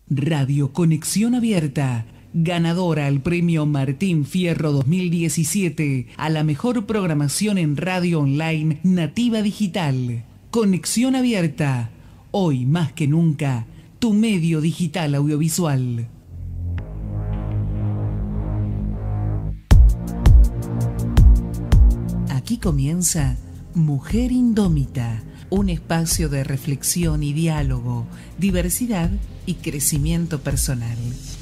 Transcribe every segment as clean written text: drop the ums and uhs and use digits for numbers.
Radio Conexión Abierta, ganadora al Premio Martín Fierro 2017 a la mejor programación en radio online nativa digital. Conexión Abierta, hoy más que nunca, tu medio digital audiovisual. Aquí comienza Mujer Indómita, un espacio de reflexión y diálogo, diversidad y crecimiento personal.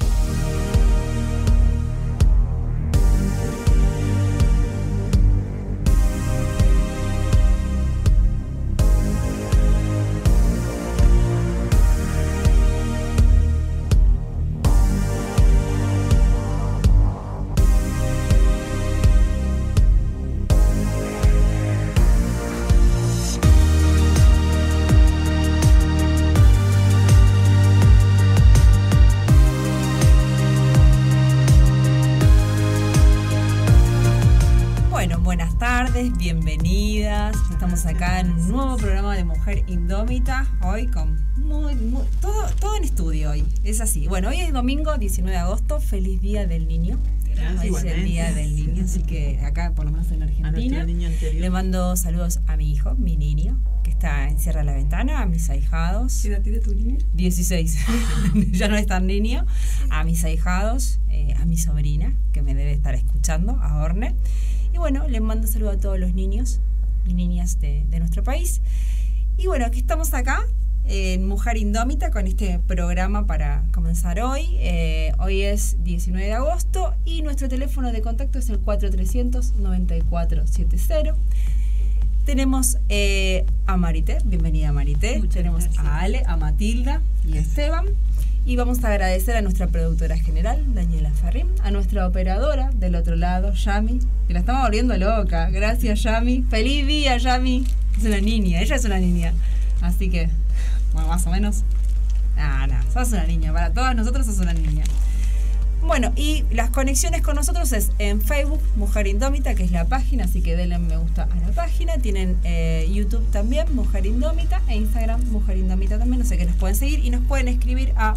Bienvenidas, estamos acá en un nuevo programa de Mujer Indómita, hoy con todo en estudio hoy, es así. Bueno, hoy es domingo 19 de agosto, feliz día del niño. Hoy es el día del niño, así que acá, por lo menos en Argentina, le mando saludos a mi hijo, mi niño, que está en Cierra la Ventana, a mis ahijados. ¿Qué edad tiene tu niño? 16, ya no es tan niño. A mis ahijados, a mi sobrina, que me debe estar escuchando, a Orne. Y bueno, les mando saludos a todos los niños y niñas de nuestro país. Y bueno, aquí estamos acá en Mujer Indómita con este programa para comenzar hoy. Hoy es 19 de agosto y nuestro teléfono de contacto es el 4300-9470. Tenemos a Marité, bienvenida Marité. Tenemos a Ale, a Matilda y a Esteban. Y vamos a agradecer a nuestra productora general, Daniela Ferrín, a nuestra operadora del otro lado, Yami, que la estamos volviendo loca. Gracias, Yami. ¡Feliz día, Yami! Es una niña, ella es una niña. Así que, bueno, más o menos. Sos una niña. Para todas nosotros sos una niña. Bueno, y las conexiones con nosotros es en Facebook, Mujer Indómita, que es la página, así que denle me gusta a la página. Tienen YouTube también, Mujer Indómita, e Instagram, Mujer Indómita también, no sé qué nos pueden seguir. Y nos pueden escribir a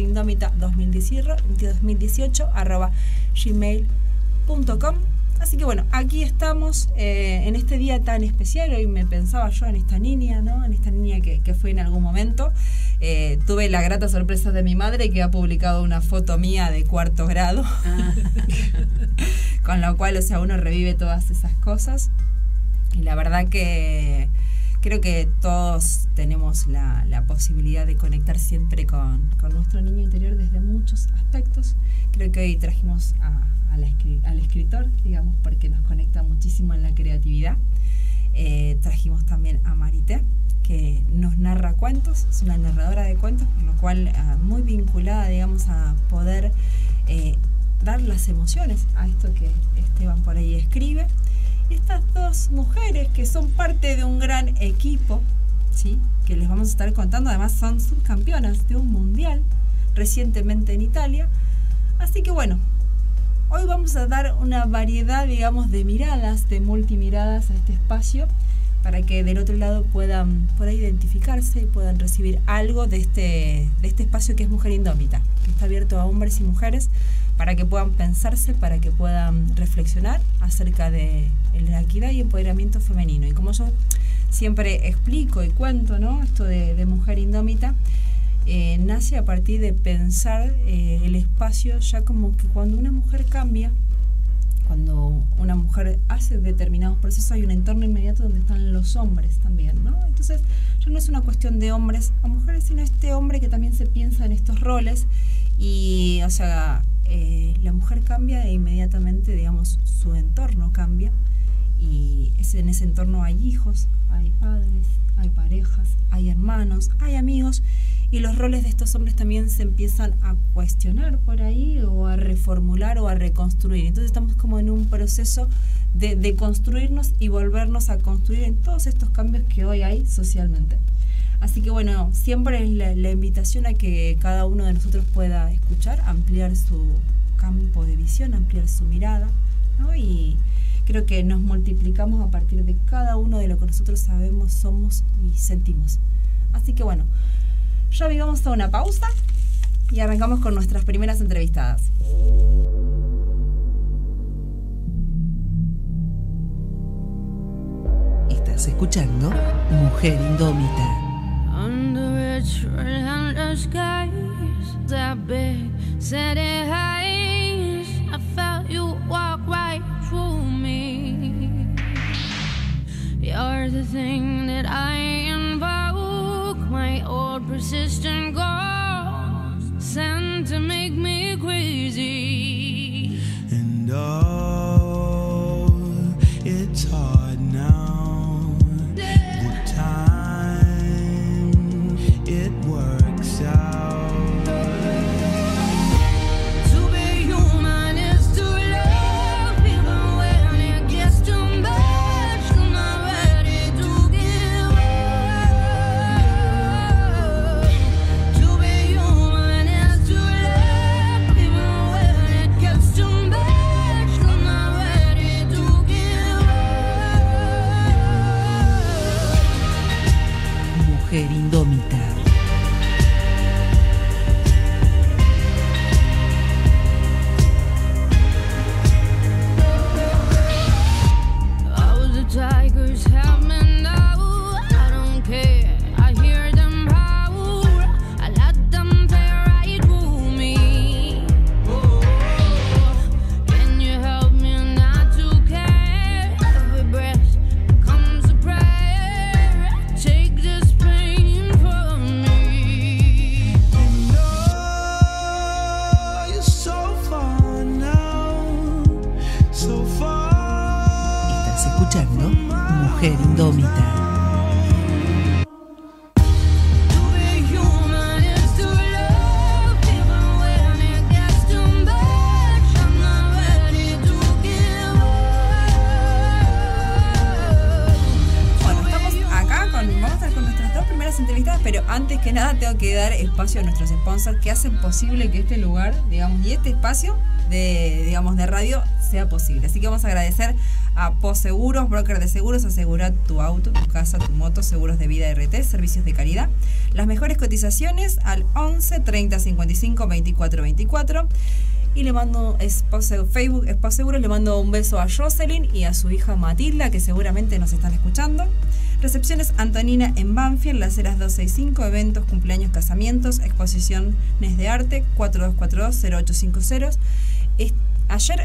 mujerindómita2018@gmail.com. Así que bueno, aquí estamos en este día tan especial. Hoy me pensaba yo en esta niña, ¿no? En esta niña que fue en algún momento. Tuve la grata sorpresa de mi madre que ha publicado una foto mía de 4º grado. Con lo cual, o sea, uno revive todas esas cosas. Y la verdad que creo que todos tenemos la posibilidad de conectar siempre con nuestro niño interior desde muchos aspectos. Creo que hoy trajimos al escritor, digamos, porque nos conecta muchísimo en la creatividad. Trajimos también a Marité, que nos narra cuentos, es una narradora de cuentos, con lo cual muy vinculada, digamos, a poder dar las emociones a esto que Esteban por ahí escribe. Y estas dos mujeres que son parte de un gran equipo, ¿sí?, que les vamos a estar contando, además son subcampeonas de un mundial recientemente en Italia. Así que bueno, hoy vamos a dar una variedad, digamos, de miradas, de multimiradas a este espacio, para que del otro lado puedan identificarse y puedan recibir algo de este espacio que es Mujer Indómita, que está abierto a hombres y mujeres para que puedan pensarse, para que puedan reflexionar acerca de la equidad y empoderamiento femenino. Y como yo siempre explico y cuento, ¿no?, esto de Mujer Indómita nace a partir de pensar el espacio ya como que cuando una mujer cambia, cuando una mujer hace determinados procesos, hay un entorno inmediato donde están los hombres también, ¿no? Entonces ya no es una cuestión de hombres a mujeres, sino este hombre que también se piensa en estos roles y, o sea, la mujer cambia e inmediatamente, digamos, su entorno cambia y en ese entorno hay hijos, hay padres, hay parejas, hay hermanos, hay amigos. Y los roles de estos hombres también se empiezan a cuestionar por ahí o a reformular o a reconstruir. Entonces estamos como en un proceso de construirnos y volvernos a construir en todos estos cambios que hoy hay socialmente. Así que bueno, siempre es la invitación a que cada uno de nosotros pueda escuchar, ampliar su campo de visión, ampliar su mirada, ¿no? Y creo que nos multiplicamos a partir de cada uno de lo que nosotros sabemos, somos y sentimos. Así que bueno, ya vamos a una pausa y arrancamos con nuestras primeras entrevistadas. Estás escuchando Mujer Indómita. Under its relentless gaze, that big city haze, I felt you walk right through me. You're the thing that I invoke, my old persistent ghost, sent to make me crazy. And oh, it's hard now. The time it works out. To be human is to love, even when it gets too much. I'm not ready to give up. To be human is to love, even when it gets too much. I'm not ready to give up. Mujer Indómita. All the tigers have me now. I don't care. I hear them howl. I let them tear right through me. Can you help me not to care? Every breath becomes a prayer. Take this pain from me. And oh, you're so far now, so far. Estás escuchando Mujer Indómita. To be human is to love, even when it gets too much. I'm not ready to give up. Bueno, estamos acá vamos a estar con nuestras dos primeras entrevistadas, pero antes que nada tengo que dar espacio a nuestros sponsors que hacen posible que este lugar, digamos, y este espacio de radio sea posible. Así que vamos a agradecer a POSeguros, broker de seguros. Asegura tu auto, tu casa, tu moto, seguros de vida, RT, servicios de calidad. Las mejores cotizaciones al 11 30 55 24 24. Y le mando Facebook, POSeguros, le mando un beso a Jocelyn y a su hija Matilda, que seguramente nos están escuchando. Recepciones Antonina en Banfield, Las Heras 265, eventos, cumpleaños, casamientos, exposiciones de arte, 4242-0850. Ayer,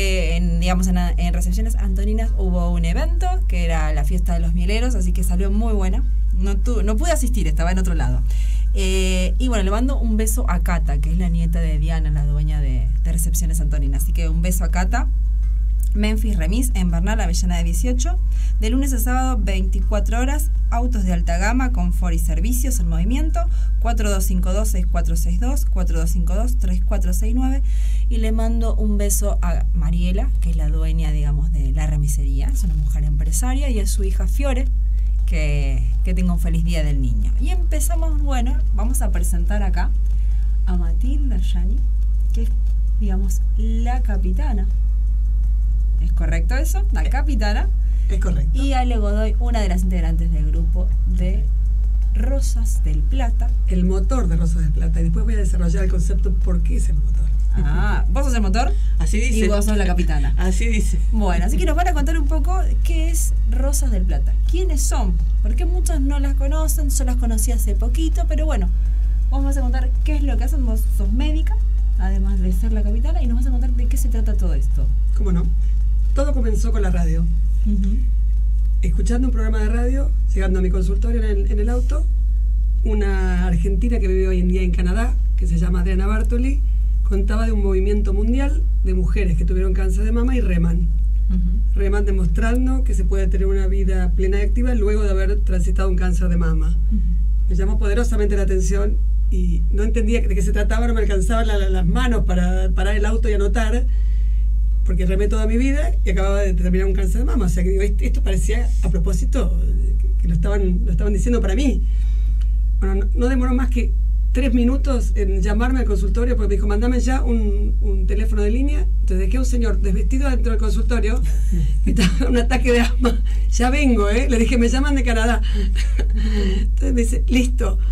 en Recepciones Antoninas hubo un evento que era la fiesta de los mieleros, así que salió muy buena. No pude asistir, estaba en otro lado. Y bueno, le mando un beso a Cata, que es la nieta de Diana, la dueña de Recepciones Antoninas. Así que un beso a Cata. Memphis Remis en Bernal, Avellaneda 18. De lunes a sábado, 24 horas. Autos de alta gama, confort y servicios en movimiento. 4252-6462, 4252-3469. Y le mando un beso a Mariela, que es la dueña, digamos, de la remisería. Es una mujer empresaria. Y a su hija Fiore, que tenga un feliz día del niño. Y empezamos, bueno, vamos a presentar acá a Matilda Yani, que es, digamos, la capitana. ¿Es correcto eso? La capitana. Es correcto. Y Ale Godoy, una de las integrantes del grupo de Rosas del Plata. El motor de Rosas del Plata. Y después voy a desarrollar el concepto por qué es el motor. Ah, vos sos el motor. Así dice. Y vos sos la capitana. Así dice. Bueno, así que nos van a contar un poco qué es Rosas del Plata. ¿Quiénes son? Porque muchos no las conocen, yo las conocí hace poquito, pero bueno, vos vas a contar qué es lo que hacen. Vos sos médica, además de ser la capitana, y nos vas a contar de qué se trata todo esto. ¿Cómo no? Todo comenzó con la radio. Escuchando un programa de radio, llegando a mi consultorio en el auto, una argentina que vive hoy en día en Canadá, que se llama Adriana Bartoli, contaba de un movimiento mundial de mujeres que tuvieron cáncer de mama y reman. Reman demostrando que se puede tener una vida plena y activa luego de haber transitado un cáncer de mama. Me llamó poderosamente la atención y no entendía de qué se trataba, no me alcanzaban las manos para parar el auto y anotar, porque remé toda mi vida y acababa de terminar un cáncer de mama. O sea que digo, esto parecía a propósito, que lo estaban diciendo para mí. Bueno, no demoró más que 3 minutos en llamarme al consultorio, porque me dijo, mandame ya un teléfono de línea. Entonces dejé a un señor desvestido dentro del consultorio, que estaba un ataque de asma. Ya vengo, le dije, me llaman de Canadá. Entonces me dice, listo.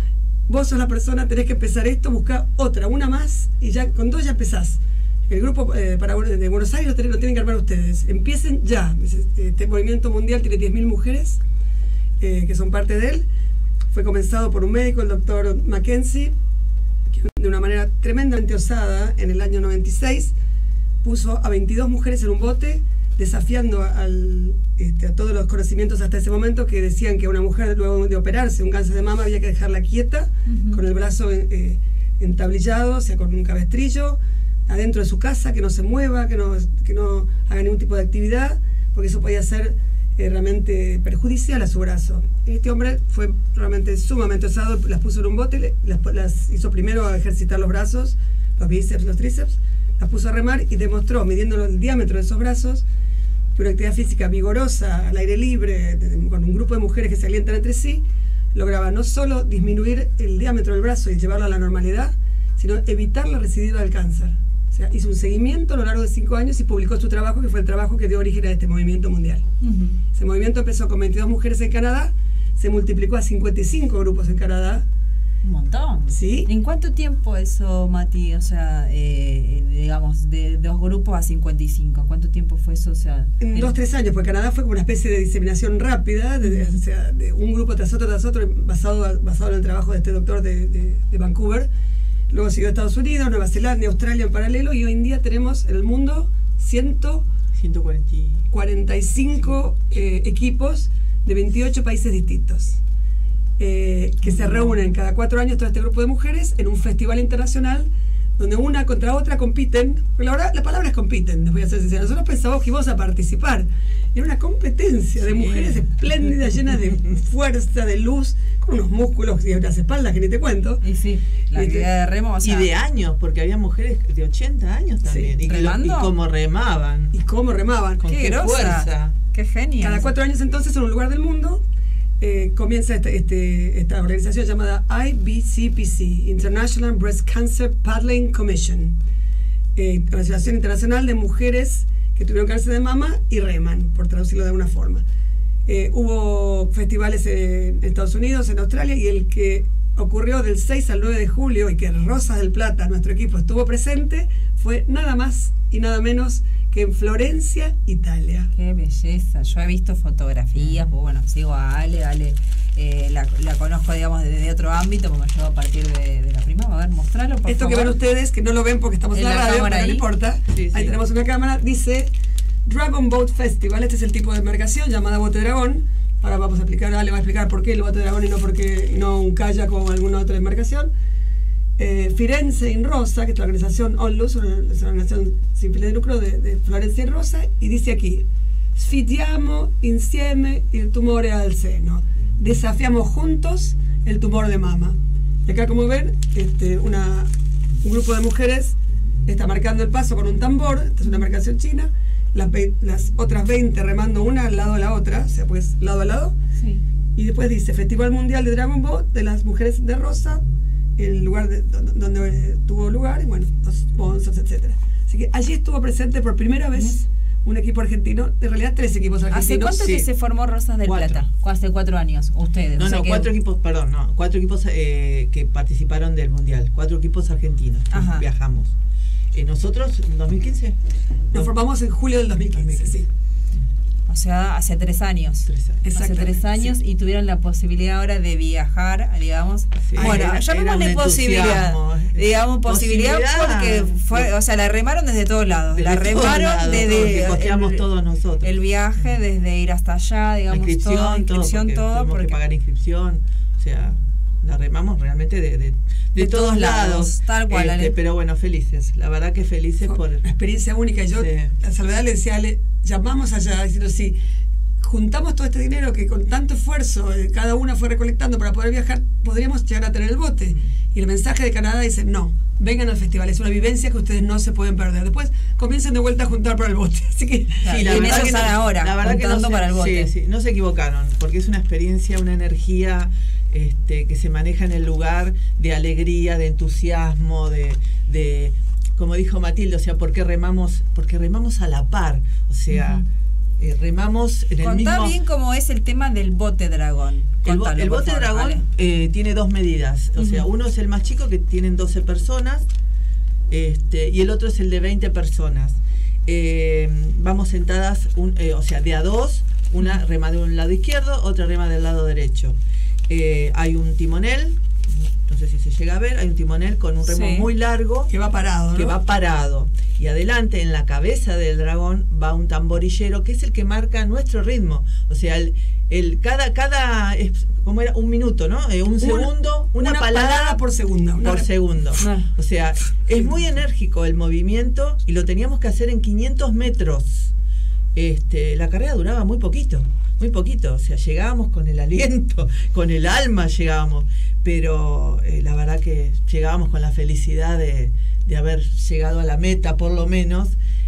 vos sos la persona, tenés que empezar esto, buscar otra, una más, y ya con 2 ya empezás. El grupo de Buenos Aires lo tienen que armar ustedes. Empiecen ya. Este movimiento mundial tiene 10.000 mujeres que son parte de él. Fue comenzado por un médico, el doctor Mackenzie, que de una manera tremendamente osada, en el año 96, puso a 22 mujeres en un bote, desafiando a todos los conocimientos hasta ese momento que decían que una mujer, luego de operarse un cáncer de mama, había que dejarla quieta, con el brazo entablillado, o sea, con un cabestrillo, adentro de su casa, que no se mueva, que no haga ningún tipo de actividad, porque eso podía ser realmente perjudicial a su brazo. Este hombre fue realmente sumamente osado, las puso en un bote, las hizo primero a ejercitar los brazos, los bíceps, los tríceps, las puso a remar y demostró, midiendo el diámetro de esos brazos, que una actividad física vigorosa, al aire libre, con un grupo de mujeres que se alientan entre sí, lograba no solo disminuir el diámetro del brazo y llevarlo a la normalidad, sino evitar la recidiva del cáncer. O sea, hizo un seguimiento a lo largo de 5 años y publicó su trabajo, que fue el trabajo que dio origen a este movimiento mundial. Ese movimiento empezó con 22 mujeres en Canadá, se multiplicó a 55 grupos en Canadá. Un montón. ¿Sí? ¿En cuánto tiempo eso, Mati? O sea, digamos, de 2 grupos a 55. ¿Cuánto tiempo fue eso? O sea, en 2-3 años, porque Canadá fue como una especie de diseminación rápida, o sea, de un grupo tras otro, basado en el trabajo de este doctor de Vancouver. Luego siguió Estados Unidos, Nueva Zelanda y Australia en paralelo, y hoy en día tenemos en el mundo 145 equipos de 28 países distintos, que se reúnen cada 4 años todo este grupo de mujeres en un festival internacional donde una contra otra compiten. La palabra es compiten, les voy a ser sincera. Nosotros pensábamos que íbamos a participar. Era una competencia de mujeres espléndidas, llenas de fuerza, de luz, con unos músculos y unas espaldas que ni te cuento. Y sí, la actividad de remo, o sea, y de años, porque había mujeres de 80 años también. Sí. Y cómo remaban. Y cómo remaban. Con qué grosa. fuerza. Qué genio. Cada 4 años entonces, en un lugar del mundo, comienza esta organización llamada IBCPC, International Breast Cancer Paddling Commission, Organización Internacional de Mujeres que tuvieron cáncer de mama y reman, por traducirlo de alguna forma. Hubo festivales en Estados Unidos, en Australia, y el que ocurrió del 6 al 9 de julio y que Rosas del Plata, nuestro equipo, estuvo presente, fue nada más y nada menos que en Florencia, Italia. Qué belleza. Yo he visto fotografías, pues bueno, sigo a Ale, la conozco, digamos, desde otro ámbito, porque me llevo a partir de la prima. A ver, mostralo, por Esto favor. que ven ustedes, que no lo ven porque estamos en la radio, pero cámara no importa. Sí, Ahí sí. tenemos una cámara, dice Dragon Boat Festival. Este es el tipo de embarcación llamada bote dragón. Ahora vamos a explicar, Ale va a explicar por qué el bote dragón y no un kayak o alguna otra embarcación. Firenze in Rosa, que es la organización Onlus, una organización sin fines de lucro de Florencia in Rosa, y dice aquí: sfidiamo insieme il tumore al seno. Desafiamos juntos el tumor de mama. Y acá, como ven, un grupo de mujeres está marcando el paso con un tambor. Esta es una embarcación china. Las otras 20 remando una al lado de la otra, o sea, pues lado a lado. Sí. Y después dice Festival Mundial de Dragon Boat de las Mujeres de Rosa, el lugar donde tuvo lugar, y bueno, los sponsors, etcétera. Así que allí estuvo presente por primera vez un equipo argentino, en realidad 3 equipos argentinos. ¿Hace cuánto que se formó Rosas del 4. Plata? Hace 4 años, ustedes. No, o sea no, que- 4 equipos, perdón, no, 4 equipos que participaron del Mundial, 4 equipos argentinos que Ajá. viajamos. Nosotros, en 2015, Nos formamos en julio del 2015, sí. O sea, hace 3 años. 3 años. Hace Exactamente, 3 años sí. y tuvieron la posibilidad ahora de viajar, digamos. Sí. Bueno, Era llamémosle un posibilidad. entusiasmo. Digamos posibilidad porque fue, o sea, la remaron desde todos lados. Desde la todos remaron lados, porque desde costeamos todos nosotros. el viaje, desde ir hasta allá, La digamos, inscripción, todo, todo, porque que pagar inscripción, o sea, la remamos realmente de todos lados. tal cual, Ale. Pero bueno, felices, la verdad que felices Fue por... una experiencia única. Yo, Sí. a Salvedad le decía, Ale, llamamos allá diciendo, si juntamos todo este dinero que con tanto esfuerzo cada una fue recolectando para poder viajar, podríamos llegar a tener el bote. Y el mensaje de Canadá dice, no, vengan al festival, es una vivencia que ustedes no se pueden perder. Después comiencen de vuelta a juntar para el bote. Así que Claro, Sí, y la en verdad eso que están ahora, la verdad que juntando para el bote. Sí, no se equivocaron, porque es una experiencia, una energía que se maneja en el lugar de alegría, de entusiasmo, de como dijo Matilde, o sea, porque remamos a la par, o sea, remamos en el Contá mismo... bien cómo es el tema del bote dragón. Contalo, El por bote favor, dragón Ale. tiene dos medidas. O sea, uno es el más chico, que tienen 12 personas, y el otro es el de 20 personas. Vamos sentadas, o sea, de a dos, una rema de un lado izquierdo, otra rema del lado derecho. Hay un timonel, no sé si se llega a ver, hay un timonel con un remo muy largo Que va parado, ¿no? que va parado. Y adelante, en la cabeza del dragón, va un tamborillero que es el que marca nuestro ritmo. O sea, cada es, ¿cómo era? Un minuto, ¿no? Un segundo, una palada por segundo. segundo. O sea, es muy enérgico el movimiento y lo teníamos que hacer en 500 metros. La carrera duraba muy poquito. O sea, llegábamos con el aliento, con el alma llegábamos, pero la verdad que llegábamos con la felicidad de haber llegado a la meta, por lo menos.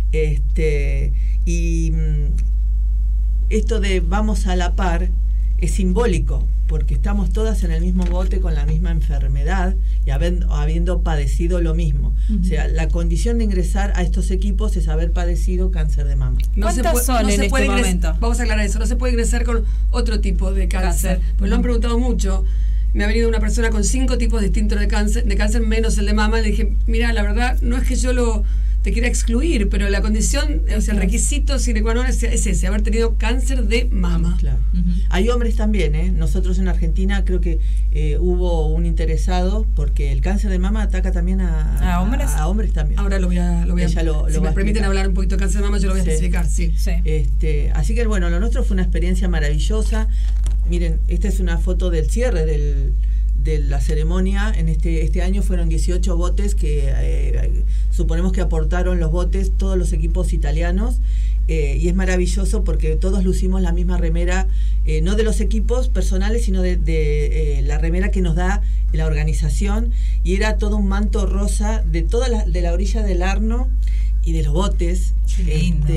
Y esto de vamos a la par es simbólico, porque estamos todas en el mismo bote con la misma enfermedad y habiendo padecido lo mismo. O sea, la condición de ingresar a estos equipos es haber padecido cáncer de mama. ¿Cuántas son en este momento? Vamos a aclarar eso, no se puede ingresar con otro tipo de cáncer. Pues lo han preguntado mucho. Me ha venido una persona con 5 tipos distintos de cáncer menos el de mama. Le dije, mira, la verdad no es que yo te quiera excluir, pero la condición, o sea, el requisito sine qua non es ese, haber tenido cáncer de mama. Claro. Hay hombres también, ¿eh? Nosotros en Argentina creo que hubo un interesado, porque el cáncer de mama ataca también a hombres. A hombres también. Ahora lo voy a Ella lo si va me a permiten explicar. hablar un poquito de cáncer de mama, yo lo voy a especificar, sí. Así que bueno, lo nuestro fue una experiencia maravillosa. Miren, esta es una foto del cierre de la ceremonia. En este año fueron 18 botes que suponemos que aportaron los botes todos los equipos italianos, y es maravilloso porque todos lucimos la misma remera, no de los equipos personales, sino de la remera que nos da la organización, y era todo un manto rosa de la orilla del Arno y de los botes. Qué lindo.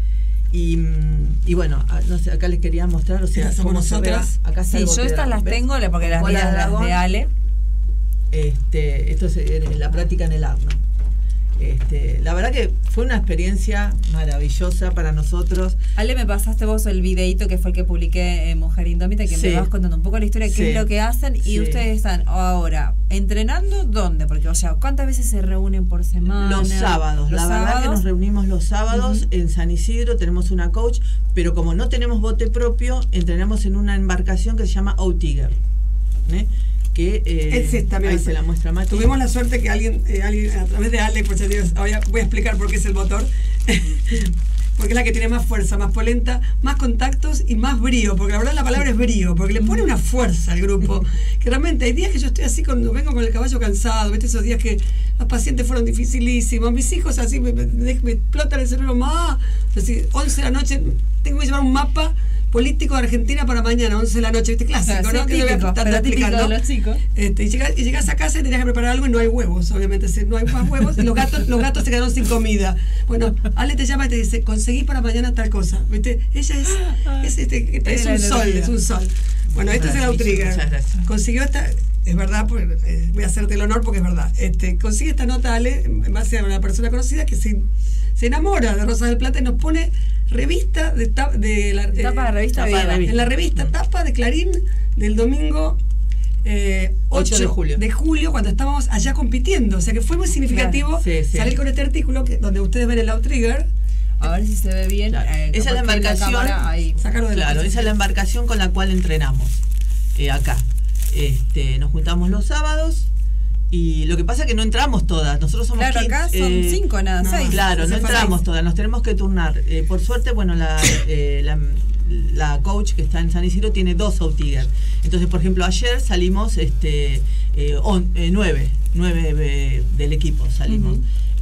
Y bueno, no sé, acá les quería mostrar, o sea, Estas somos cómo se nosotras. ve. Acá está Sí, el bote yo de estas dragón, las ¿ves? tengo porque las Cola mías de las dragón. de Ale. Esto es la práctica en el Arno. La verdad que fue una experiencia maravillosa para nosotros. Ale, me pasaste vos el videito que fue el que publiqué en Mujer Indómita, que Sí. me vas contando un poco la historia, qué Sí. es lo que hacen, y Sí. ustedes están ahora entrenando, ¿dónde? Porque, o sea, ¿cuántas veces se reúnen por semana? Los sábados, la verdad que nos reunimos los sábados en San Isidro, tenemos una coach, pero como no tenemos bote propio, entrenamos en una embarcación que se llama Outigger, que Es esta, mira, ahí se la muestra Mati. Tuvimos la suerte que alguien a través de Ale, pues, voy a explicar por qué es el motor, porque es la que tiene más fuerza, más polenta, más contactos y más brío, porque la verdad la palabra es brío, porque le pone una fuerza al grupo, que realmente hay días que yo estoy así cuando vengo con el caballo cansado, ¿viste? Esos días que los pacientes fueron dificilísimos, mis hijos así me explotan el cerebro, más, así, 11 de la noche, tengo que llevar un mapa político de Argentina para mañana, 11 de la noche, ¿viste? Clásico, Sí, ¿no? Que yo voy a típico, estar pero típico explicando. de los chicos. Y llegas a casa y tenías que preparar algo y no hay huevos, obviamente, no hay más huevos, y los gatos se quedaron sin comida. Bueno, Ale te llama y te dice, conseguí para mañana tal cosa, ¿viste? Ella es un sol. Bueno, este es el Outrigger. Muchas gracias. Consiguió esta, es verdad, pues, voy a hacerte el honor porque es verdad. Consigue esta nota, Ale, en base a una persona conocida que se enamora de Rosas del Plata y nos pone revista Tapa de revista Vida. en la revista Tapa de Clarín del domingo 8 de julio. cuando estábamos allá compitiendo. O sea que fue muy significativo Claro, sí. salir con este artículo donde ustedes ven el Outrigger. A ver si se ve bien. Claro. Esa es la embarcación. Ahí. Sacarlo de Claro, esa es la embarcación con la cual entrenamos acá. Nos juntamos los sábados. Y lo que pasa es que no entramos todas. Nosotros somos Claro, acá son 5 nada, 6. Claro, no entramos todas, nos tenemos que turnar. Por suerte, bueno, la coach que está en San Isidro tiene 2 Outrigger. Entonces, por ejemplo, ayer salimos 9 del equipo salimos.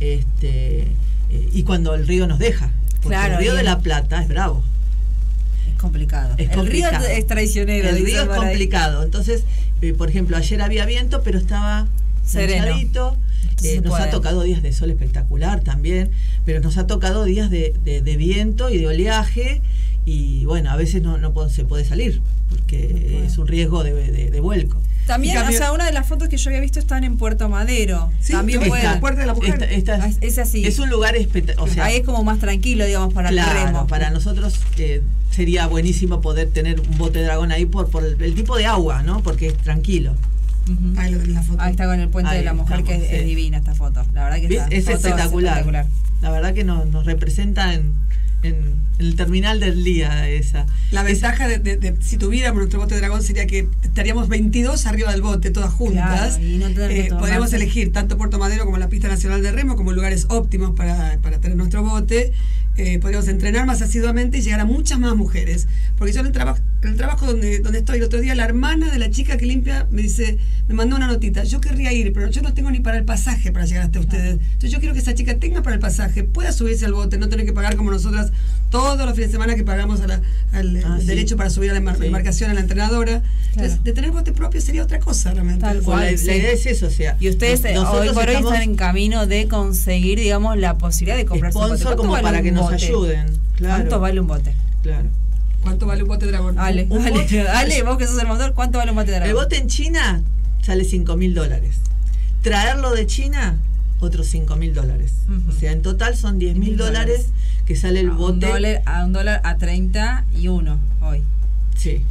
Y cuando el río nos deja. Porque Claro, el río de bien. La Plata es bravo. Es complicado. Es El complicado. río es traicionero. El dicen río es por ahí. complicado. Entonces, por ejemplo, ayer había viento, pero estaba Sereno. cenchadito. Entonces Nos puede. ha tocado días de sol espectacular también, pero nos ha tocado días de viento y de oleaje, y bueno, a veces no se puede salir porque es un riesgo de vuelco. También, o sea, una de las fotos que yo había visto están en Puerto Madero. Sí, también esta, puede. la Puerta de la Mujer. Es así. Es un lugar o sea, ahí es como más tranquilo, digamos, para el remo. Para nosotros sería buenísimo poder tener un bote dragón ahí por el tipo de agua, ¿no? Porque es tranquilo. Ahí lo ven en la foto. Ahí está con el puente de la mujer, que es divina esta foto. La verdad que es espectacular. La verdad que nos representa en el terminal del día esa. La ventaja de si tuviéramos nuestro bote dragón sería que estaríamos 22 arriba del bote, todas juntas. Claro, y no tener que tomarse. Podríamos elegir tanto Puerto Madero como la Pista Nacional de Remo como lugares óptimos para tener nuestro bote. Podríamos entrenar más asiduamente y llegar a muchas más mujeres. Porque yo en el trabajo donde estoy el otro día, la hermana de la chica que limpia me mandó una notita. Yo querría ir, pero yo no tengo ni para el pasaje para llegar hasta ustedes. Entonces yo quiero que esa chica tenga para el pasaje, pueda subirse al bote, no tener que pagar como nosotras todos los fines de semana que pagamos al derecho para subir a la embarcación a la entrenadora. Entonces, de tener bote propio sería otra cosa realmente. Tal cual, la idea es eso, o sea. Y ustedes hoy por hoy están en camino de conseguir, digamos, la posibilidad de comprarse un bote. Como para que nos ayuden. Claro. ¿Cuánto vale un bote? Claro. ¿Cuánto vale un bote dragón? Dale, vos que sos el motor, ¿cuánto vale un bote dragón? El bote en China sale $5.000. Traerlo de China, otros $5.000. O sea, en total son $10.000 que sale el bote. $1 a 31 hoy. Sí.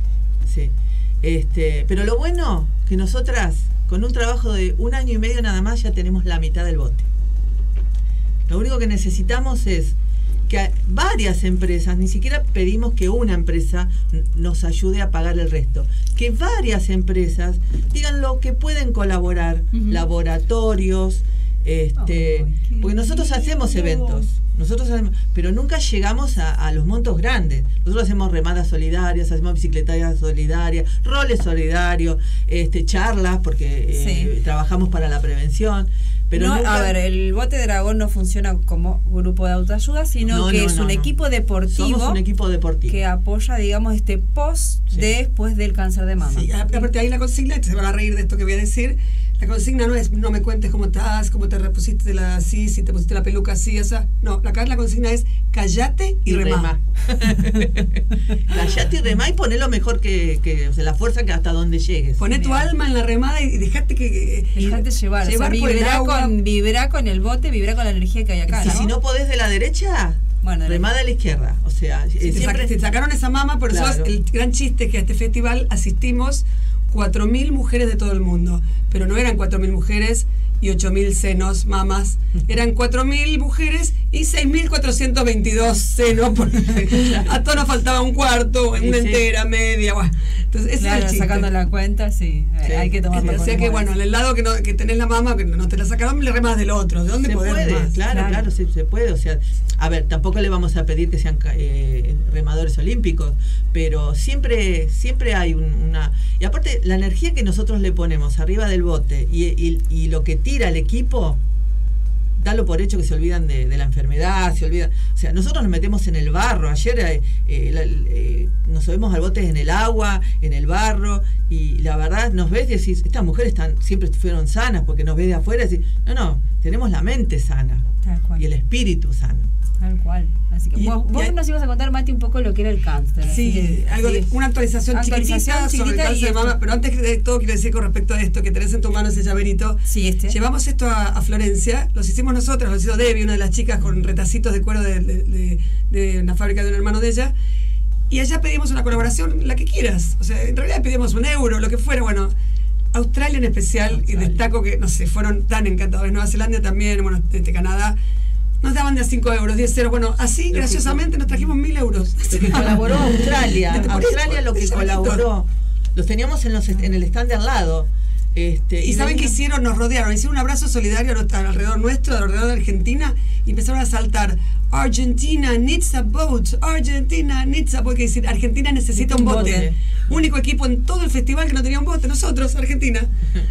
Pero lo bueno que nosotras, con un trabajo de 1 año y medio nada más, ya tenemos la mitad del bote. Lo único que necesitamos es que varias empresas, ni siquiera pedimos que una empresa nos ayude a pagar el resto, que varias empresas digan lo que pueden colaborar, laboratorios, porque nosotros hacemos eventos, pero nunca llegamos a los montos grandes. Nosotros hacemos remadas solidarias, hacemos bicicletas solidarias, roles solidarios, charlas, porque trabajamos para la prevención. Pero a ver, el bote dragón no funciona como grupo de autoayuda, sino que es un equipo deportivo. Somos un equipo deportivo que apoya, digamos, después del cáncer de mama. Sí, aparte ahí la consigna, se van a reír de esto que voy a decir. La consigna no es no me cuentes cómo estás, cómo te repusiste así, si te pusiste la peluca así, esa. No, acá la consigna es callate y remá. Callate y remá y poné lo mejor o sea, la fuerza que hasta donde llegues. Poné tu alma en la remada y dejate llevar. Llevar por el agua. Vibrá con el bote, vibrá con la energía que hay acá. Si no podés de la derecha, remada a la izquierda. O sea, siempre te sacaron esa mama, por eso el gran chiste es que a este festival asistimos 4.000 mujeres de todo el mundo, pero no eran 4.000 mujeres y 8.000 senos, mamas, eran 4.000 mujeres y 6.422 senos, porque a todos nos faltaba un cuarto, una entera, media, bueno. Entonces ese es el chiste. Sacando la cuenta, hay que tomarlo. O sea que bueno, al lado que tenés la mama, que no te la sacaron, le remas del otro. ¿De dónde podés remar? Claro, se puede. O sea, a ver, tampoco le vamos a pedir que sean remadores olímpicos, pero siempre hay una. Y aparte, la energía que nosotros le ponemos arriba del bote y lo que tira el equipo, dalo por hecho que se olvidan de la enfermedad, o sea, nosotros nos metemos en el barro. Ayer nos subimos al bote en el agua, en el barro, y la verdad nos ves y decís, estas mujeres siempre fueron sanas, porque nos ves de afuera y decís, no, tenemos la mente sana y el espíritu sano. Tal cual. Así que vos nos ibas a contar, Mati, un poco lo que era el cáncer. Sí, una actualización chiquitita sobre el cáncer de mama, pero antes de todo quiero decir con respecto a esto, que tenés en tu mano ese llaverito. Sí, Llevamos esto a Florencia, los hicimos nosotros, los hizo Debbie, una de las chicas, con retacitos de cuero de una fábrica de un hermano de ella, y allá pedimos una colaboración, la que quieras, o sea, en realidad pedimos €1, lo que fuera, bueno. Australia en especial, y destaco que, no sé, fueron tan encantadores, Nueva Zelanda también, bueno, Canadá, nos daban de a €5, 10 euros. Bueno, así graciosamente nos trajimos €1.000. Lo que colaboró Australia. Australia lo que colaboró. Los teníamos en el stand de al lado. Y saben qué hicieron, nos rodearon, hicieron un abrazo solidario alrededor nuestro, alrededor de Argentina, y empezaron a saltar: Argentina needs a boat, Argentina needs a boat, que decir, Argentina necesita un bote. Único equipo en todo el festival que no tenía un bote, nosotros, Argentina.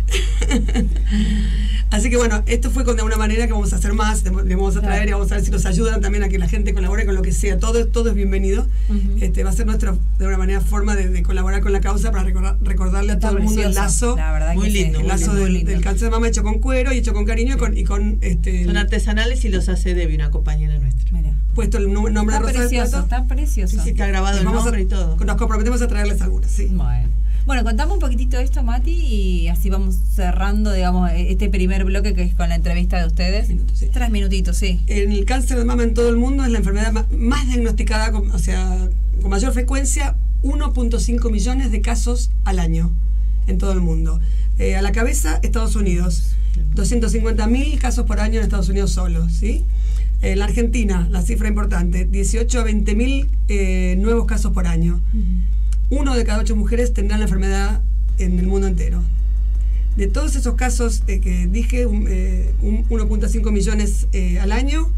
Así que bueno, esto fue de una manera que vamos a hacer más, le vamos a traer y vamos a ver si nos ayudan también a que la gente colabore con lo que sea, todo es bienvenido. Va a ser nuestra, de una manera, forma de colaborar con la causa para recordarle a todo el mundo el lazo, muy lindo, el lazo del cáncer de mama, hecho con cuero y hecho con cariño y con son artesanales y los hace Debbie, una compañera nuestra. Mira. Puesto el nombre de Rosa del Plato. Está precioso. Sí, está grabado el nombre y todo. Nos comprometemos a traerles algunas, sí. Bueno. Bueno, contame un poquitito de esto, Mati, y así vamos cerrando, digamos, este primer bloque que es con la entrevista de ustedes. 3 minutos, sí. 3 minutitos, sí. El cáncer de mama en todo el mundo es la enfermedad más diagnosticada, con mayor frecuencia, 1.5 millones de casos al año en todo el mundo. A la cabeza, Estados Unidos, 250.000 casos por año en Estados Unidos solo, ¿sí? En la Argentina, la cifra importante, 18 a 20.000 nuevos casos por año. 1 de cada 8 mujeres tendrán la enfermedad en el mundo entero. De todos esos casos que dije, 1.5 millones al año,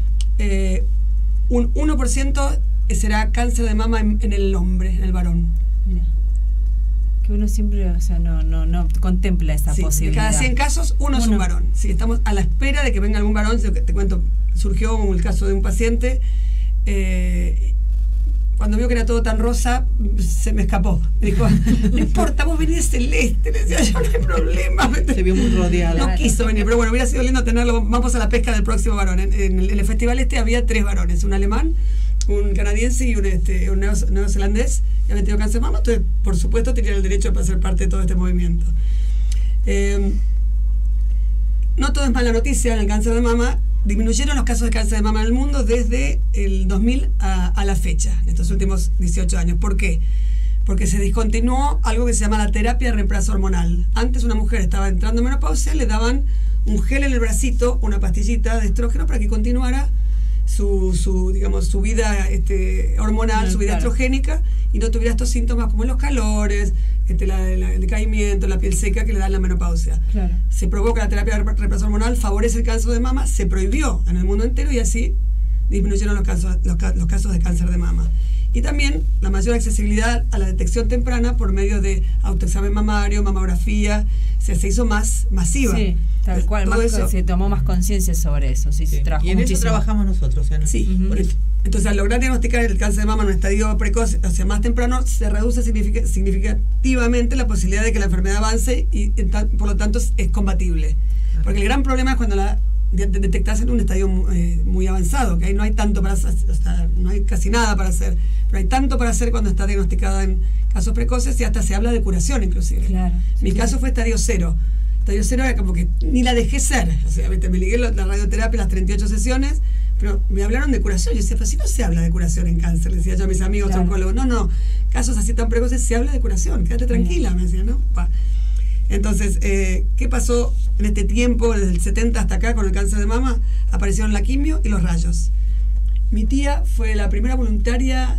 un 1% será cáncer de mama en el hombre, en el varón. Mira. Que uno siempre, o sea, no contempla esa posibilidad. De cada 100 casos, uno es un varón. Sí, estamos a la espera de que venga algún varón. Te cuento, surgió el caso de un paciente. Cuando vio que era todo tan rosa, se me escapó. Me dijo, no importa, vos venís celeste. Le decía, yo no hay problema. Se vio muy rodeada. No quiso venir, pero bueno, hubiera sido lindo tenerlo. Vamos a la pesca del próximo varón. En el festival había 3 varones, un alemán, un canadiense y un neozelandés que habían tenido cáncer de mama. Entonces, por supuesto, tenían el derecho a ser parte de todo este movimiento. No todo es mala noticia en el cáncer de mama. Disminuyeron los casos de cáncer de mama en el mundo desde el 2000 a la fecha, en estos últimos 18 años. ¿Por qué? Porque se discontinuó algo que se llama la terapia de reemplazo hormonal. Antes una mujer estaba entrando en menopausia, le daban un gel en el bracito, una pastillita de estrógeno para que continuara su vida hormonal, su vida estrogénica, y no tuviera estos síntomas como los calores, el decaimiento, la piel seca que le dan la menopausia. Claro. Se probó que la terapia de reemplazo hormonal favorece el cáncer de mama, se prohibió en el mundo entero y así disminuyeron los casos de cáncer de mama. Y también la mayor accesibilidad a la detección temprana por medio de autoexamen mamario, mamografía, se hizo más masiva. Sí, tal cual, se tomó más conciencia sobre eso. Sí, sí. Y en eso trabajamos nosotros. Sí, entonces al lograr diagnosticar el cáncer de mama en un estadio precoz, o sea, más temprano, se reduce significativamente la posibilidad de que la enfermedad avance y por lo tanto es combatible. Porque el gran problema es cuando la detectas en un estadio muy avanzado, que ahí no hay tanto para hacer, o sea, no hay casi nada para hacer, pero hay tanto para hacer cuando está diagnosticada en casos precoces y hasta se habla de curación inclusive. Claro, mi caso fue estadio 0. Estadio 0 era como que ni la dejé ser, o sea, me ligué la radioterapia, las 38 sesiones, pero me hablaron de curación. Yo decía, pero si no se habla de curación en cáncer, le decía yo a mis amigos oncólogos, no, casos así tan precoces se habla de curación, quédate tranquila, me decían, ¿no? Entonces, ¿qué pasó en este tiempo, desde el 70 hasta acá, con el cáncer de mama? Aparecieron la quimio y los rayos. Mi tía fue la primera voluntaria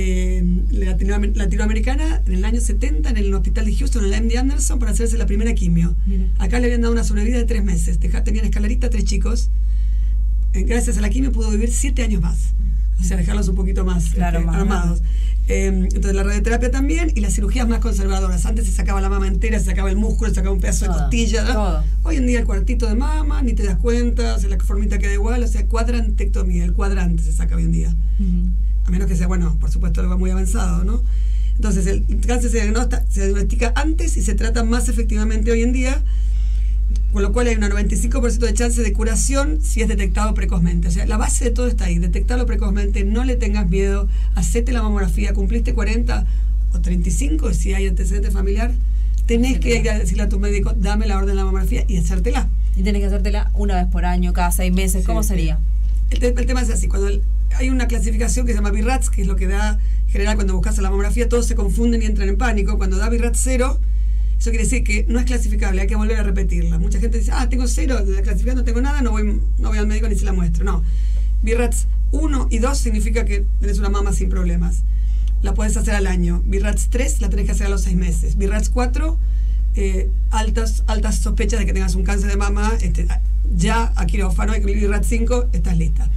latinoamericana en el año 70 en el hospital de Houston, en el MD Anderson, para hacerse la primera quimio. Mira. Acá le habían dado una sobrevida de 3 meses. Tenían escalerita 3 chicos. Gracias a la quimio pudo vivir 7 años más. O sea, dejarlos un poquito más, armados. Entonces la radioterapia también y las cirugías más conservadoras. Antes se sacaba la mama entera, se sacaba el músculo, se sacaba un pedazo de costilla, ¿no? Hoy en día el cuartito de mama, ni te das cuenta, o sea, la formita queda igual, o sea, cuadrantectomía, el cuadrante se saca hoy en día. A menos que sea, bueno, por supuesto algo muy avanzado, ¿no? Entonces el cáncer se diagnostica antes y se trata más efectivamente hoy en día, con lo cual hay un 95% de chance de curación si es detectado precozmente. O sea, la base de todo está ahí, detectarlo precozmente, no le tengas miedo, hacete la mamografía, cumpliste 40 o 35, si hay antecedente familiar, tenés que ir a decirle a tu médico, dame la orden de la mamografía y hacértela. Y tenés que hacértela una vez por año, cada 6 meses, ¿cómo sería? El tema es así, cuando hay una clasificación que se llama BI-RADS, que es lo que da, en general, cuando buscas la mamografía, todos se confunden y entran en pánico. Cuando da BI-RADS 0, eso quiere decir que no es clasificable, hay que volver a repetirla. Mucha gente dice, tengo 0, de la clasificación no tengo nada, no voy al médico ni se la muestro. No, BI-RADS 1 y 2 significa que tenés una mama sin problemas. La podés hacer al año. BI-RADS 3 la tenés que hacer a los 6 meses. BI-RADS 4, altas sospechas de que tengas un cáncer de mama, ya a quirófano. Y BI-RADS 5 estás lista.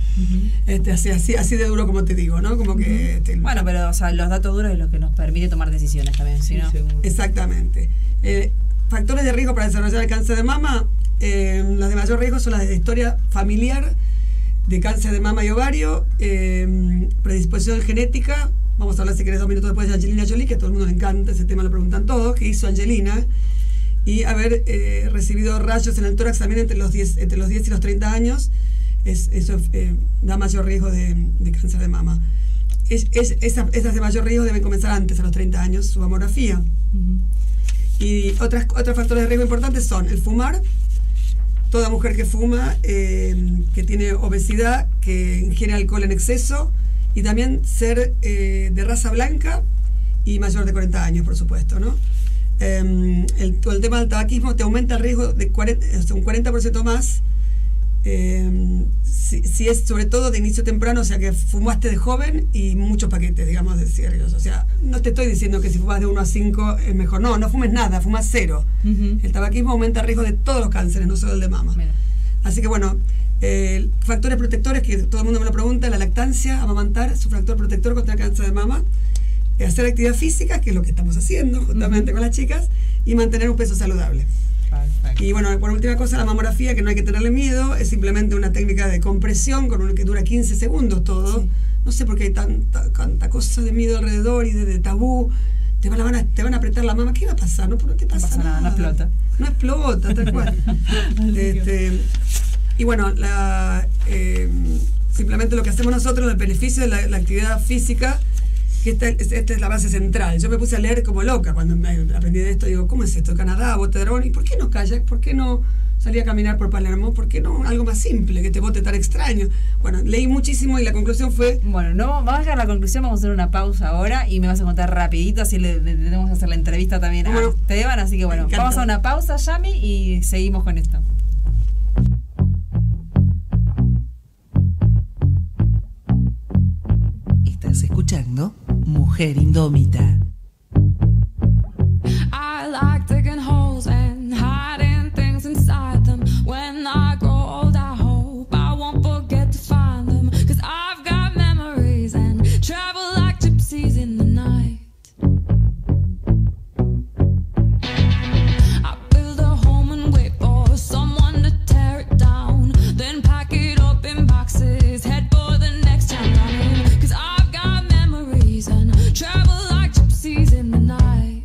Así de duro como te digo, ¿no? Como que bueno, pero o sea, los datos duros es lo que nos permite tomar decisiones también, ¿sí, no? Exactamente. Factores de riesgo para desarrollar el cáncer de mama, las de mayor riesgo son las de historia familiar de cáncer de mama y ovario, predisposición genética. Vamos a hablar, si querés, 2 minutos después de Angelina Jolie, que a todo el mundo le encanta, ese tema lo preguntan todos, ¿qué hizo Angelina? Y haber recibido rayos en el tórax también entre los 10 y los 30 años, eso da mayor riesgo de cáncer de mama. esas de mayor riesgo deben comenzar antes, a los 30 años, su mamografía. Y otros factores de riesgo importantes son el fumar. Toda mujer que fuma, que tiene obesidad, que ingiere alcohol en exceso, y también ser de raza blanca y mayor de 40 años, por supuesto, ¿no? El tema del tabaquismo te aumenta el riesgo de un 40% más, si es sobre todo de inicio temprano, o sea que fumaste de joven y muchos paquetes, digamos, de cigarrillos. O sea, no te estoy diciendo que si fumas de 1 a 5 es mejor, no fumes nada, fumas 0. El tabaquismo aumenta el riesgo de todos los cánceres, no solo el de mama. Mira. Así que bueno, factores protectores que todo el mundo me lo pregunta: la lactancia, amamantar, su factor protector contra el cáncer de mama, hacer actividad física, que es lo que estamos haciendo justamente con las chicas, y mantener un peso saludable. Perfecto. Y bueno, por última cosa, la mamografía, que no hay que tenerle miedo, es simplemente una técnica de compresión que dura 15 segundos todo. Sí. No sé por qué hay tanta cosa de miedo alrededor y de tabú. Te van a apretar la mama. ¿Qué va a pasar? No te pasa nada. No explota. No explota, tal cual. Y bueno, simplemente lo que hacemos nosotros, el beneficio de la actividad física, que esta es la base central. Yo me puse a leer como loca cuando aprendí de esto. Digo, ¿cómo es esto? Canadá, bote de dragón. ¿Y por qué no kayak? ¿Por qué no salí a caminar por Palermo? ¿Por qué no algo más simple, que te bote tan extraño? Bueno, leí muchísimo y la conclusión fue... Bueno, no vamos a dejar la conclusión, vamos a hacer una pausa ahora y me vas a contar rapidito, así le tenemos que hacer la entrevista también a Esteban. Así que bueno, vamos a una pausa, Yami, y seguimos con esto. Estás escuchando Mujer Indómita. I like digging holes and hiding things inside them. When I grow old, I hope I won't forget to find them. 'Cause I've got memories and travel like gypsies in the night. I build a home and wait for someone to tear it down. Then pack it up in boxes, head for the next town running. 'Cause I've got memories and travel like gypsies in the night.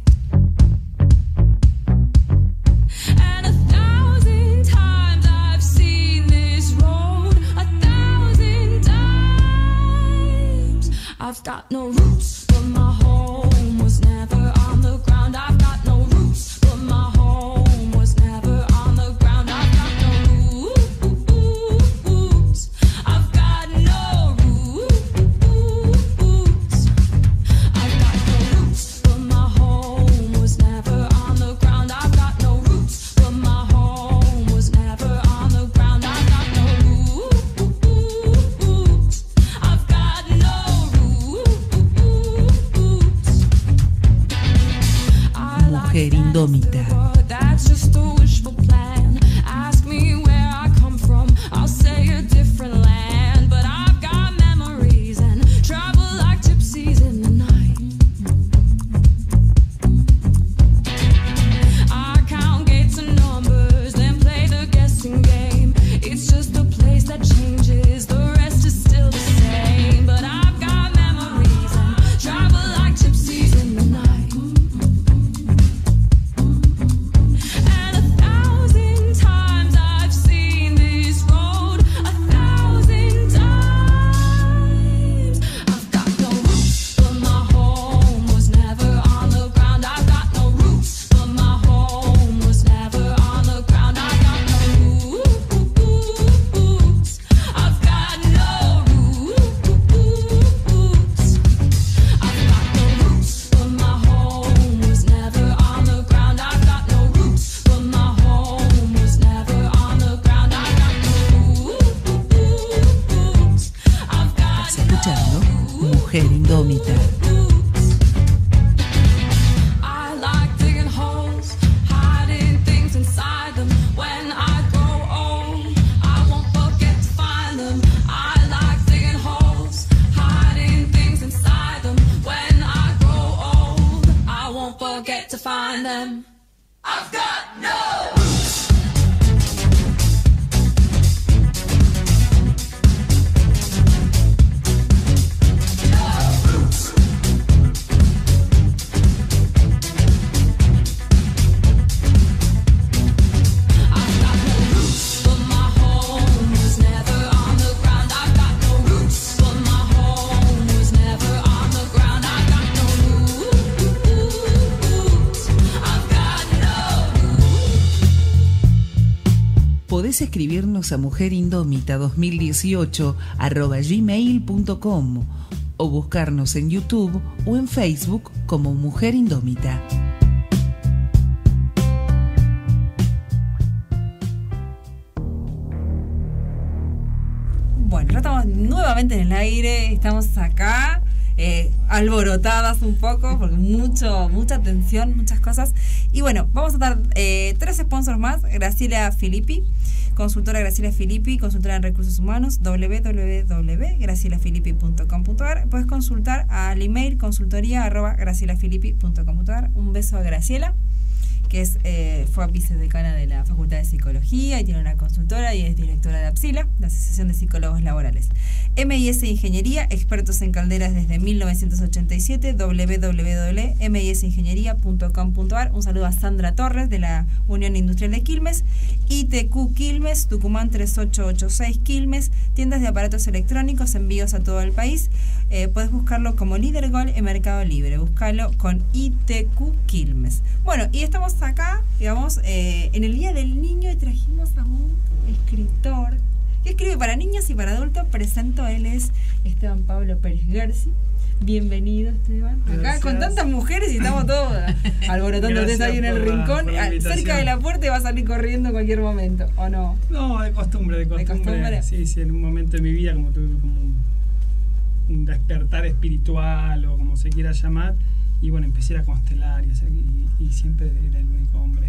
And 1,000 times I've seen this road, 1,000 times. I've got no roots, but my home was never on the ground. I've got no roots, but my home was never on the ground. I've got no roots. I've got no roots. I've got no roots, but my home was never on the ground. I've got no roots, but my home was never on the ground. I've got no roots. I've got no roots. I like Mujer Indómita. but that's just a wishful plan. Ask me where I come from, I'll say a different land. But I've got memories and travel like gypsies in the night. I count gates and numbers, then play the guessing game. It's just a place that changes, the rest is still the same. But I've got memories and travel like gypsies in the night. And 1,000 times I've seen this road, 1,000 times. I've got no roots, but my home was never on the ground. I've got no roots, but my home was never on the ground. I've got no roots. I've got no roots. I've got no roots, but my home was never on the ground. I've got no roots, but my home was never on the ground. I've got no roots. I've got Estás escuchando Mujer Indómita. I like digging holes, hiding things inside them. When I grow old, I won't forget to find them. I like digging holes, hiding things inside them. When I grow old, I won't forget to find them. I've got no roots. I've got no roots, but my home was never on the ground. I've got no roots, but my home was never Podés escribirnos a mujerindómita2018@gmail.com o buscarnos en YouTube o en Facebook como Mujer Indómita. Bueno, ya estamos nuevamente en el aire, estamos acá, alborotadas un poco, porque mucha atención, muchas cosas. Y bueno, vamos a dar 3 sponsors más. Graciela Filippi, consultora Graciela Filippi, consultora en recursos humanos, www.gracielafilippi.com.ar. Puedes consultar al email consultoría@gracielafilippi.com.ar. Un beso a Graciela, que fue vicedecana de la Facultad de Psicología y tiene una consultora y es directora de APSILA, la Asociación de Psicólogos Laborales. MIS Ingeniería, expertos en calderas desde 1987, www.misingeniería.com.ar. Un saludo a Sandra Torres de la Unión Industrial de Quilmes. ITQ Quilmes, Tucumán 3886 Quilmes, tiendas de aparatos electrónicos, envíos a todo el país. Puedes buscarlo como Líder Gol en Mercado Libre, búscalo con ITQ Quilmes. Bueno, y estamos acá, digamos, en el Día del Niño y trajimos a un escritor que escribe para niños y para adultos. Presento, él es Esteban Pablo Pérez Gersi. Bienvenido, Esteban. Acá Gracias. Con tantas mujeres y estamos todos alborotando ahí en el rincón, cerca de la puerta, y va a salir corriendo en cualquier momento, ¿o no? No, de costumbre. ¿De costumbre? Sí, en un momento de mi vida como tuve como un despertar espiritual o como se quiera llamar, y bueno, empecé a constelar y siempre era el único hombre.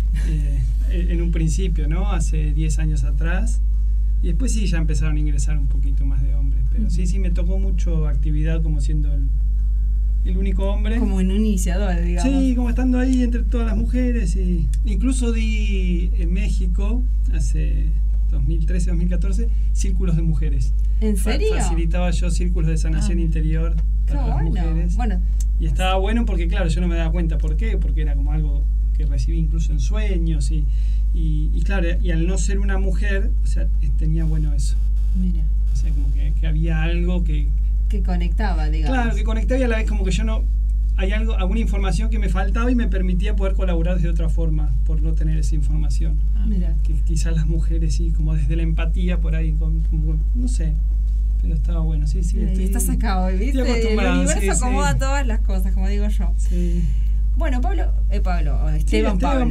En un principio, ¿no? Hace 10 años atrás. Y después sí, ya empezaron a ingresar un poquito más de hombres. Pero sí, me tocó mucho actividad como siendo el único hombre. Como un iniciador, digamos. Sí, como estando ahí entre todas las mujeres. Y incluso di en México, hace 2013, 2014, círculos de mujeres. ¿En serio? Facilitaba yo círculos de sanación interior para las mujeres. Bueno. Y estaba bueno porque, claro, yo no me daba cuenta por qué, porque era como algo que recibí incluso en sueños y claro, y al no ser una mujer, o sea, tenía bueno eso. Mira. O sea, como que había algo que conectaba, digamos. Claro, que conectaba y a la vez como que yo no... Hay alguna información que me faltaba y me permitía poder colaborar de otra forma por no tener esa información. Mira. Que quizás las mujeres sí, como desde la empatía por ahí, como, no sé, pero estaba bueno, sí. Y estás acá hoy, ¿viste? El universo acomoda todas las cosas, como digo yo. Sí. Bueno, Esteban Pablo.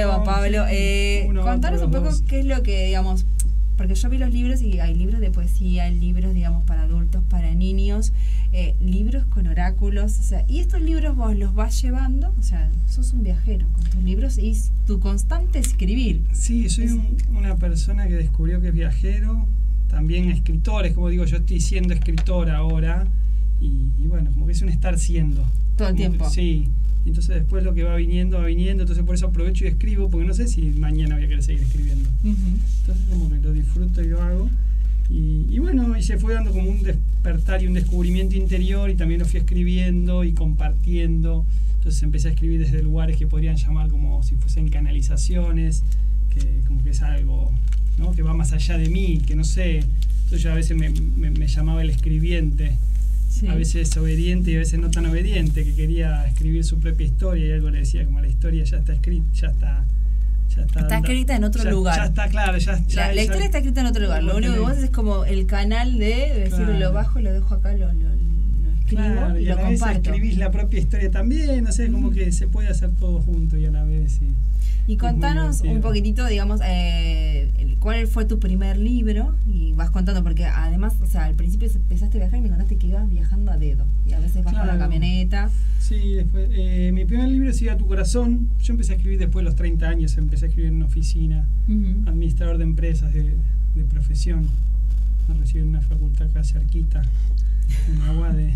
Contanos un poco qué es lo que, digamos, porque yo vi los libros y hay libros de poesía, hay libros, digamos, para adultos, para niños, libros con oráculos, o sea, y estos libros vos los vas llevando, o sea, sos un viajero con tus libros y tu constante escribir. Sí, soy una persona que descubrió que es viajero, también escritor, es como digo, yo estoy siendo escritor ahora y bueno, como que es un estar siendo. Todo el tiempo. Sí. Entonces después lo que va viniendo, entonces por eso aprovecho y escribo, porque no sé si mañana voy a querer seguir escribiendo. Entonces como que lo disfruto y lo hago. Y bueno, y se fue dando como un despertar y un descubrimiento interior, y también lo fui escribiendo y compartiendo. Entonces empecé a escribir desde lugares que podrían llamar como si fuesen canalizaciones, que como que es algo, ¿no?, que va más allá de mí, que no sé. Entonces yo a veces me llamaba el escribiente. Sí. A veces obediente y a veces no tan obediente, que quería escribir su propia historia, y algo le decía como la historia ya está escrita, ya está escrita en otro lugar. Ya está, claro, la historia está escrita en otro lugar. Lo único que vos haces es como el canal de decir, claro, lo bajo, lo dejo acá, lo escribo, claro, y lo comparto. Escribís la propia historia también, no sé, como que se puede hacer todo junto y a la vez. Y contanos un poquitito, digamos, cuál fue tu primer libro, y vas contando, porque además, o sea, al principio empezaste a viajar y me contaste que ibas viajando a dedo, y a veces vas con la camioneta. Sí, después, mi primer libro es Siga tu corazón. Yo empecé a escribir después de los 30 años, empecé a escribir en una oficina, administrador de empresas de profesión. Me recibí en una facultad acá cerquita, en Aguade.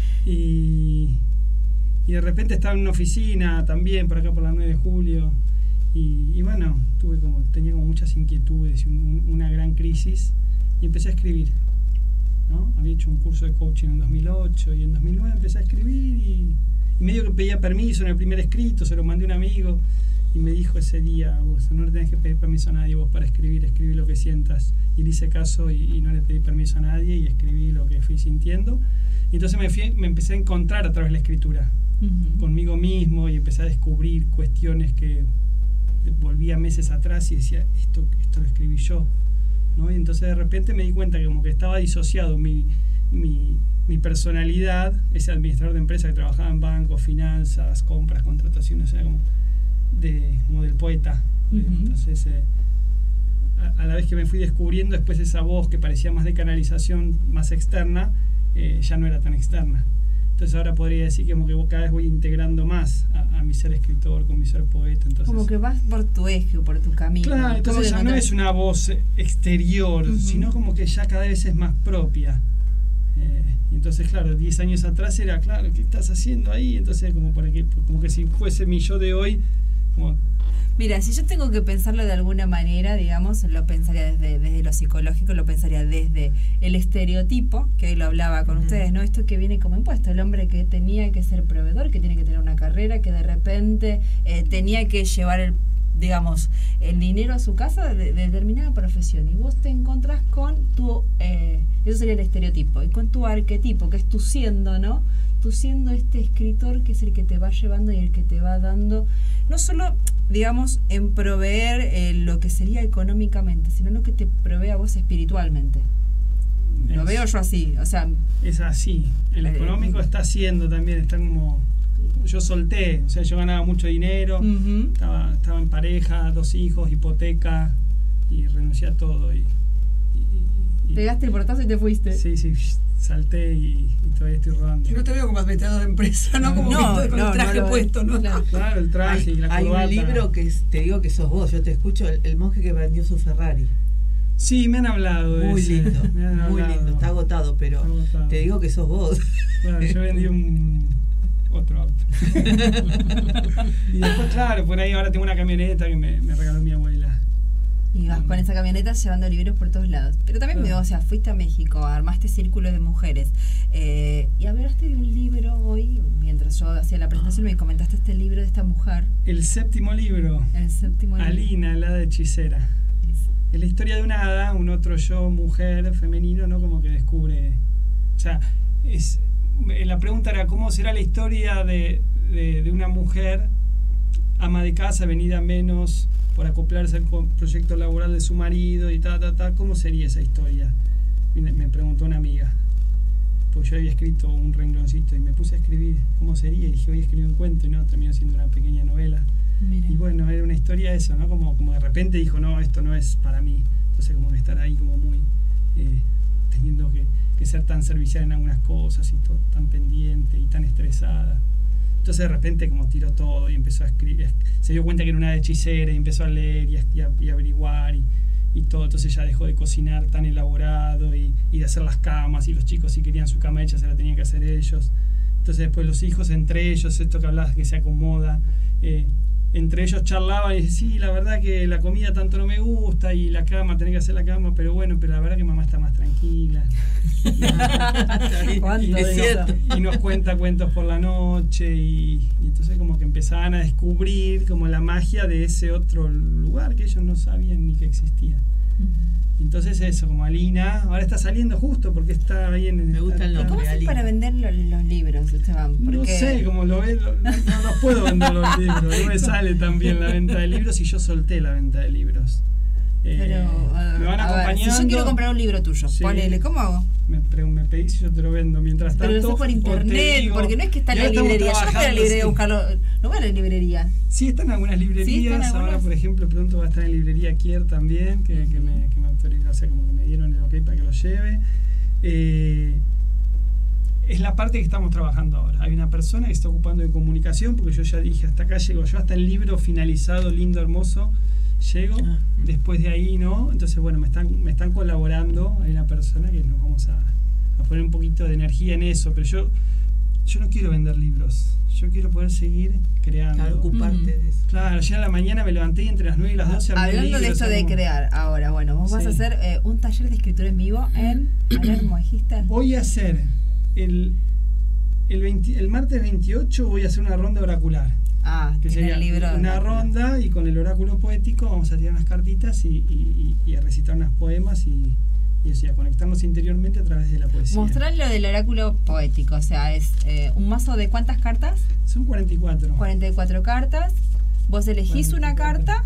Y de repente estaba en una oficina también, por acá por la 9 de julio. Y bueno, tenía como muchas inquietudes y una gran crisis, y empecé a escribir, ¿no? Había hecho un curso de coaching en 2008 y en 2009 empecé a escribir y medio que pedía permiso en el primer escrito, se lo mandé a un amigo y me dijo ese día, vos no le tenés que pedir permiso a nadie vos para escribir lo que sientas. Y le hice caso y no le pedí permiso a nadie y escribí lo que fui sintiendo. Y entonces me empecé a encontrar a través de la escritura conmigo mismo, y empecé a descubrir cuestiones que volvía meses atrás y decía, esto lo escribí yo, ¿no? Y entonces de repente me di cuenta que como que estaba disociado mi personalidad, ese administrador de empresa que trabajaba en bancos, finanzas, compras, contrataciones, era como del poeta. Entonces, a la vez que me fui descubriendo después esa voz que parecía más de canalización, más externa, ya no era tan externa. Entonces ahora podría decir que como que cada vez voy integrando más a mi ser escritor con mi ser poeta. Entonces, como que vas por tu eje, por tu camino. claro, entonces ya no es una voz exterior, sino como que ya cada vez es más propia. Y entonces, claro, 10 años atrás era, claro, ¿qué estás haciendo ahí? Entonces como que si fuese mi yo de hoy, como... Mira, si yo tengo que pensarlo de alguna manera, digamos, lo pensaría desde lo psicológico, lo pensaría desde el estereotipo, que hoy lo hablaba con ustedes, ¿no? Esto que viene como impuesto, el hombre que tenía que ser proveedor, que tiene que tener una carrera, que de repente tenía que llevar el dinero a su casa de determinada profesión, y vos te encontrás con tu, eso sería el estereotipo, y con tu arquetipo, que es tu siendo, ¿no? Tu siendo este escritor que es el que te va llevando y el que te va dando, no solo, digamos, en proveer lo que sería económicamente, sino lo que te provee a vos espiritualmente. Lo veo yo así, o sea... Es así, el económico está haciendo también, está como... Yo solté, o sea, yo ganaba mucho dinero, estaba en pareja, 2 hijos, hipoteca, y renuncié a todo. Y pegaste el portazo y te fuiste. Sí, salté y todavía estoy rodando. Yo no te veo como administrador de empresa, ¿no? Como con el traje puesto, ¿no? Claro, el traje y la corbata. Hay un libro que te digo que sos vos, yo te escucho, el monje que vendió su Ferrari. Sí, me han hablado de muy ese. lindo, muy lindo, está agotado, pero te digo que sos vos. Bueno, yo vendí otro auto. Y después, claro, por ahí ahora tengo una camioneta que me regaló mi abuela. Y vas con esa camioneta llevando libros por todos lados. Pero también, o sea, fuiste a México, armaste círculos de mujeres. Y hablaste de un libro hoy, mientras yo hacía la presentación, me comentaste este libro de esta mujer. El séptimo libro. Alina, la hada hechicera. Es la historia de una hada, un otro yo, mujer, femenino, ¿no? Como que descubre... O sea, la pregunta era, ¿cómo será la historia de una mujer ama de casa, venida menos por acoplarse al proyecto laboral de su marido y ¿cómo sería esa historia? Me preguntó una amiga, pues yo había escrito un rengloncito y me puse a escribir cómo sería, y dije, voy a escribir un cuento, y no, terminó siendo una pequeña novela. Miren. Y bueno, era una historia de eso, ¿no? Como de repente dijo, no, esto no es para mí. Entonces como que estar ahí como muy teniendo que ser tan servicial en algunas cosas y todo, tan pendiente y tan estresada. Entonces de repente como tiró todo y empezó a escribir, se dio cuenta que era una hechicera y empezó a leer y averiguar y todo. Entonces ya dejó de cocinar tan elaborado y de hacer las camas, y los chicos si querían su cama hecha se la tenían que hacer ellos. Entonces después los hijos entre ellos, esto que hablabas que se acomoda, entre ellos charlaban y decían, sí, la verdad que la comida tanto no me gusta y la cama, tenés que hacer la cama, pero bueno, pero la verdad que mamá está más tranquila. Y nos cuenta cuentos por la noche y entonces como que empezaban a descubrir como la magia de ese otro lugar que ellos no sabían ni que existía. Entonces eso, como Alina, ahora está saliendo justo porque está ahí en... Me gusta el nombre. ¿Cómo haces para vender los libros, Esteban? Porque... No sé, como lo ves, no puedo vender los libros, no me sale tan bien la venta de libros y yo solté la venta de libros. Pero, me van acompañando. Ver, si yo quiero comprar un libro tuyo, sí, ponele, ¿cómo hago? Me pedís y yo te lo vendo. Mientras tanto, pero lo sé por internet, digo, porque no es que está en la librería. Yo no voy a la librería a buscarlo, no voy a la librería. Sí, están en algunas librerías. ¿Sí, están ahora, algunas? Por ejemplo, pronto va a estar en librería Kier también, que me autorizó, o sea, como que me dieron el ok para que lo lleve. Es la parte que estamos trabajando ahora. Hay una persona que está ocupando de comunicación, porque yo ya dije, hasta acá llego yo, hasta el libro finalizado, lindo, hermoso, llego. Después de ahí, ¿no? Entonces, bueno, me están colaborando. Hay una persona que nos vamos a poner un poquito de energía en eso, pero yo no quiero vender libros. Yo quiero poder seguir creando. Claro, ocuparte de eso. Claro, ayer a la mañana me levanté y entre las 9 y las 12 hablando de esto de crear, ahora, bueno, vos vas a hacer un taller de escritura en vivo en Palermo, dijiste. Voy a hacer el martes 28 voy a hacer una ronda oracular. Que sería el libro una ronda, y con el oráculo poético vamos a tirar unas cartitas y a recitar unos poemas y a conectarnos interiormente a través de la poesía. Mostrar lo del oráculo poético, o sea, es un mazo de ¿cuántas cartas? Son 44. 44 cartas. Vos elegís 44 una carta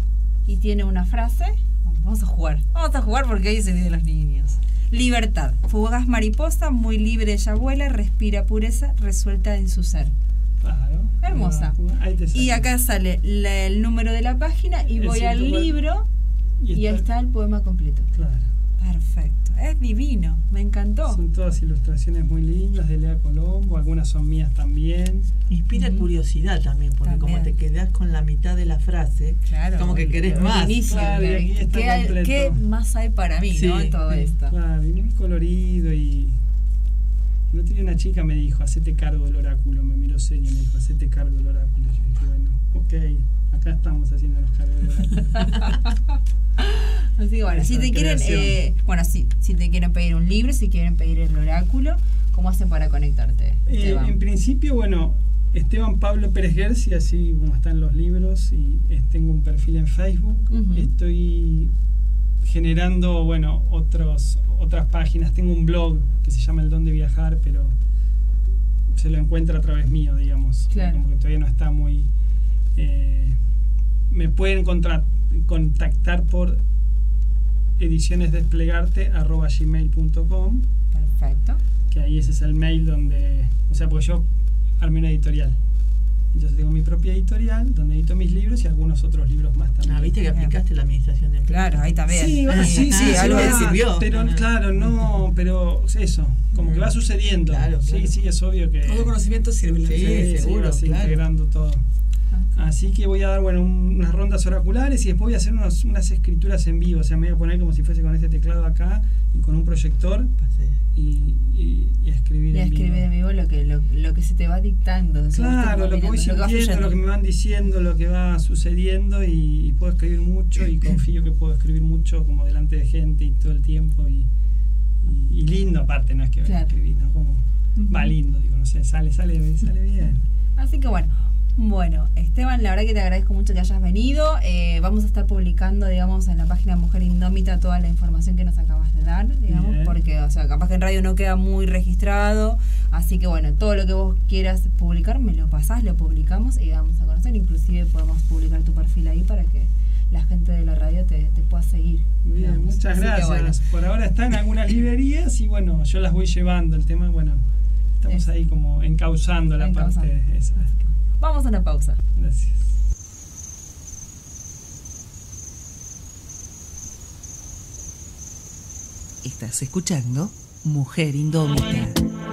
y tiene una frase. Vamos a jugar porque hoy es el día de los niños. Libertad, fugaz mariposa, muy libre ella vuela, respira pureza, resuelta en su ser. Claro. Hermosa. Ahí te Y sale. acá sale el número de la página y El voy al 104. libro y ahí está el poema completo. Claro. Perfecto, es divino, me encantó. Son todas ilustraciones muy lindas de Lea Colombo, algunas son mías también. Inspira curiosidad también, porque como te También. quedás con la mitad de la frase, Claro, como que querés el más. inicio, Claro, y aquí está completo. ¿Qué más hay para mí, Sí, no? En todo sí, esto. Claro, y muy colorido y... El otro día una chica me dijo, hacete cargo del oráculo, me miró serio y me dijo, hacete cargo del oráculo. Yo dije, bueno, ok, acá estamos haciéndonos cargo del oráculo. Así que bueno, si Esa te quieren, creación. si te quieren pedir un libro, si quieren pedir el oráculo, ¿cómo hacen para conectarte, Esteban? En principio, bueno, Esteban Pablo Pérez Gersi, así como están los libros, y tengo un perfil en Facebook. Ujú. Estoy generando, bueno, otras páginas. Tengo un blog que se llama El Don de Viajar, pero se lo encuentra a través mío, digamos. Claro. Como que todavía no está muy... me pueden contactar por edicionesdesplegarte@gmail.com, Perfecto. que ahí ese es el mail donde... O sea, porque yo armé una editorial. Entonces tengo mi propia editorial donde edito mis libros y algunos otros libros más también. Ah, viste que aplicaste la administración de empresas. Claro, ahí también. Sí, sí, algo sí, de sirvió. Pero claro, no, pero eso, como que va sucediendo. Claro, Sí, claro. sí, es obvio que Todo conocimiento sirve en la vida. Sí, seguro, vas claro. integrando todo. Así que voy a dar, bueno, unas rondas oraculares y después voy a hacer unas escrituras en vivo. O sea, me voy a poner como si fuese con este teclado acá y con un proyector Pasé. y a escribir Y en escribir en vivo. vivo lo que se te va dictando. Claro, lo que voy sintiendo, lo que me van diciendo, lo que va sucediendo y puedo escribir mucho y confío que puedo escribir mucho como delante de gente y todo el tiempo y lindo aparte, no es que voy a Claro. escribir, ¿no? Como va lindo, digo, no sé, sale bien. Así que bueno, Esteban, la verdad que te agradezco mucho que hayas venido. Vamos a estar publicando, digamos, en la página Mujer Indómita toda la información que nos acabas de dar, digamos, Bien. porque, o sea, capaz que en radio no queda muy registrado. Así que bueno, todo lo que vos quieras publicar, me lo pasás, lo publicamos y vamos a conocer. Inclusive podemos publicar tu perfil ahí para que la gente de la radio te pueda seguir. Bien, digamos. muchas Así que, gracias. bueno, Por ahora está en algunas librerías y bueno, yo las voy llevando. El tema, bueno, estamos Eso. ahí como encauzando la Encauzando. parte esa. vamos a una pausa. Gracias. Estás escuchando Mujer Indómita.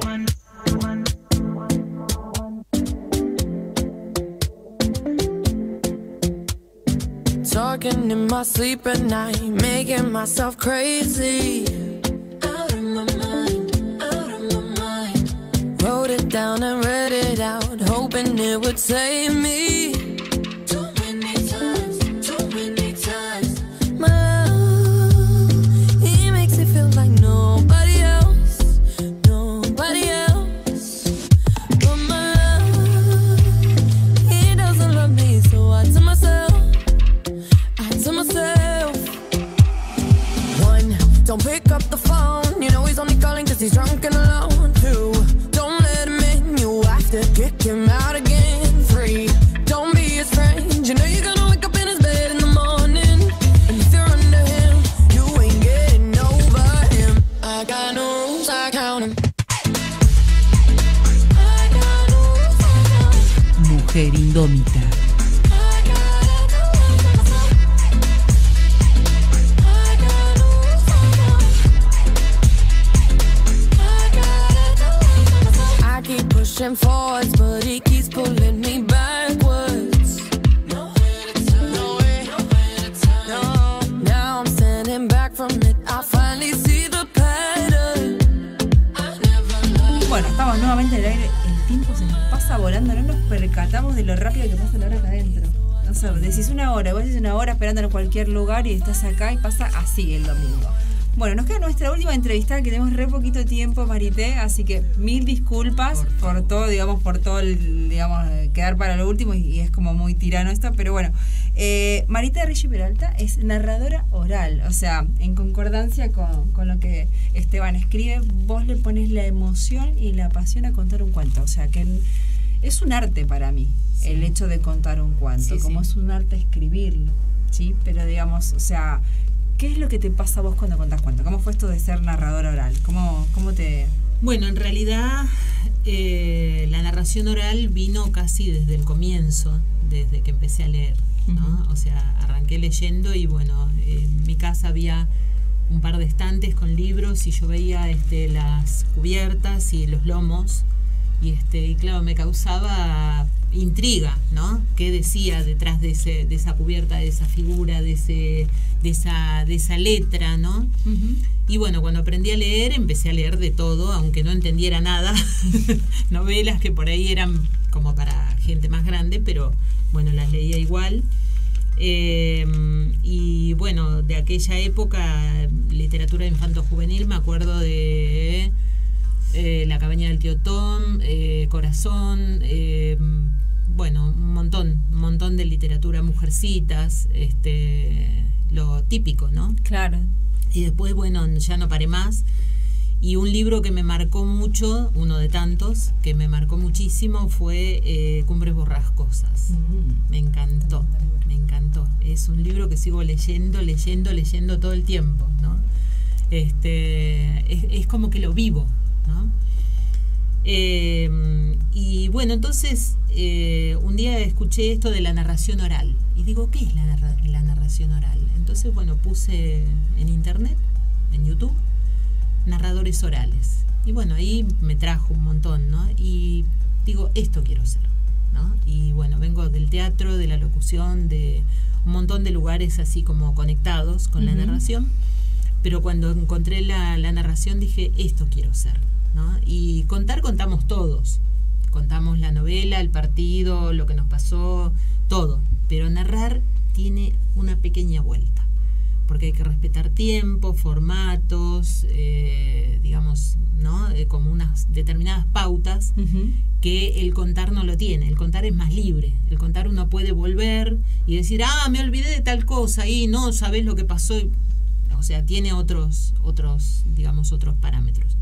Talking in my sleep at night, making myself crazy. Out of my mind, out of my mind. Wrote it down and read it out, hoping it would save me. Too many times, too many times. My love, he makes it feel like nobody else, nobody else. But my love, he doesn't love me, so I tell myself. To myself. One, don't pick up the phone. You know he's only calling cause he's drunk and alone. Two, don't let him in. You have to kick him out again. Three, don't be his friend. You know you're gonna wake up in his bed in the morning. And if you're under him, you ain't getting over him. I got no rules, I count him. I got no rules, I count him. Mujer Indómita. Pushing forwards, but he keeps pulling me backwards. Nowhere to turn, nowhere to turn. No, now I'm standing back from it. I finally see the pattern. I never loved. Bueno, estamos nuevamente en el aire. El tiempo se nos pasa volando, no nos percatamos de lo rápido que pasa la hora acá adentro. No sé, decís una hora, vos decís una hora esperando en cualquier lugar y estás acá y pasa así el domingo. Bueno, nos queda nuestra última entrevista, que tenemos re poquito tiempo, Marité, así que mil disculpas por todo, digamos, por todo el, digamos, quedar para lo último y es como muy tirano esto, pero bueno, Marité Ricci Peralta es narradora oral, o sea, en concordancia con lo que Esteban escribe, vos le pones la emoción y la pasión a contar un cuento, o sea, que es un arte para mí, el hecho de contar un cuento, Sí, como sí. es un arte escribirlo. ¿sí? Pero digamos, o sea, ¿qué es lo que te pasa a vos cuando contás cuentos? ¿Cómo fue esto de ser narradora oral? ¿Cómo te...? Bueno, en realidad la narración oral vino casi desde el comienzo, desde que empecé a leer, ¿no? O sea, arranqué leyendo y bueno, en mi casa había un par de estantes con libros y yo veía las cubiertas y los lomos y claro, me causaba intriga, ¿no? ¿Qué decía detrás de esa cubierta, de esa figura, de esa letra, ¿no? Y bueno, cuando aprendí a leer, empecé a leer de todo, aunque no entendiera nada. Novelas que por ahí eran como para gente más grande, pero bueno, las leía igual. Y bueno, de aquella época, literatura infanto-juvenil, me acuerdo de La cabaña del tío Tom, Corazón, bueno, un montón de literatura, Mujercitas, lo típico, ¿no? Claro. Y después, bueno, ya no paré más. Y un libro que me marcó mucho, uno de tantos, que me marcó muchísimo, fue Cumbres Borrascosas. Me encantó. Es un libro que sigo leyendo todo el tiempo, ¿no? Es como que lo vivo, ¿no? Y bueno, entonces un día escuché esto de la narración oral y digo, ¿qué es la narración oral? Entonces, bueno, puse en internet, en YouTube, narradores orales. Y bueno, ahí me trajo un montón, ¿no? Y digo, esto quiero ser, ¿no? Y bueno, vengo del teatro, de la locución, de un montón de lugares así como conectados con la narración, pero cuando encontré la narración dije, esto quiero ser, ¿no? Y contamos todos. Contamos la novela, el partido, lo que nos pasó, todo. Pero narrar tiene una pequeña vuelta, porque hay que respetar tiempo, formatos, digamos, ¿no? Como unas determinadas pautas que el contar no lo tiene. El contar es más libre. El contar uno puede volver y decir, me olvidé de tal cosa y no sabés lo que pasó. O sea, tiene otros parámetros.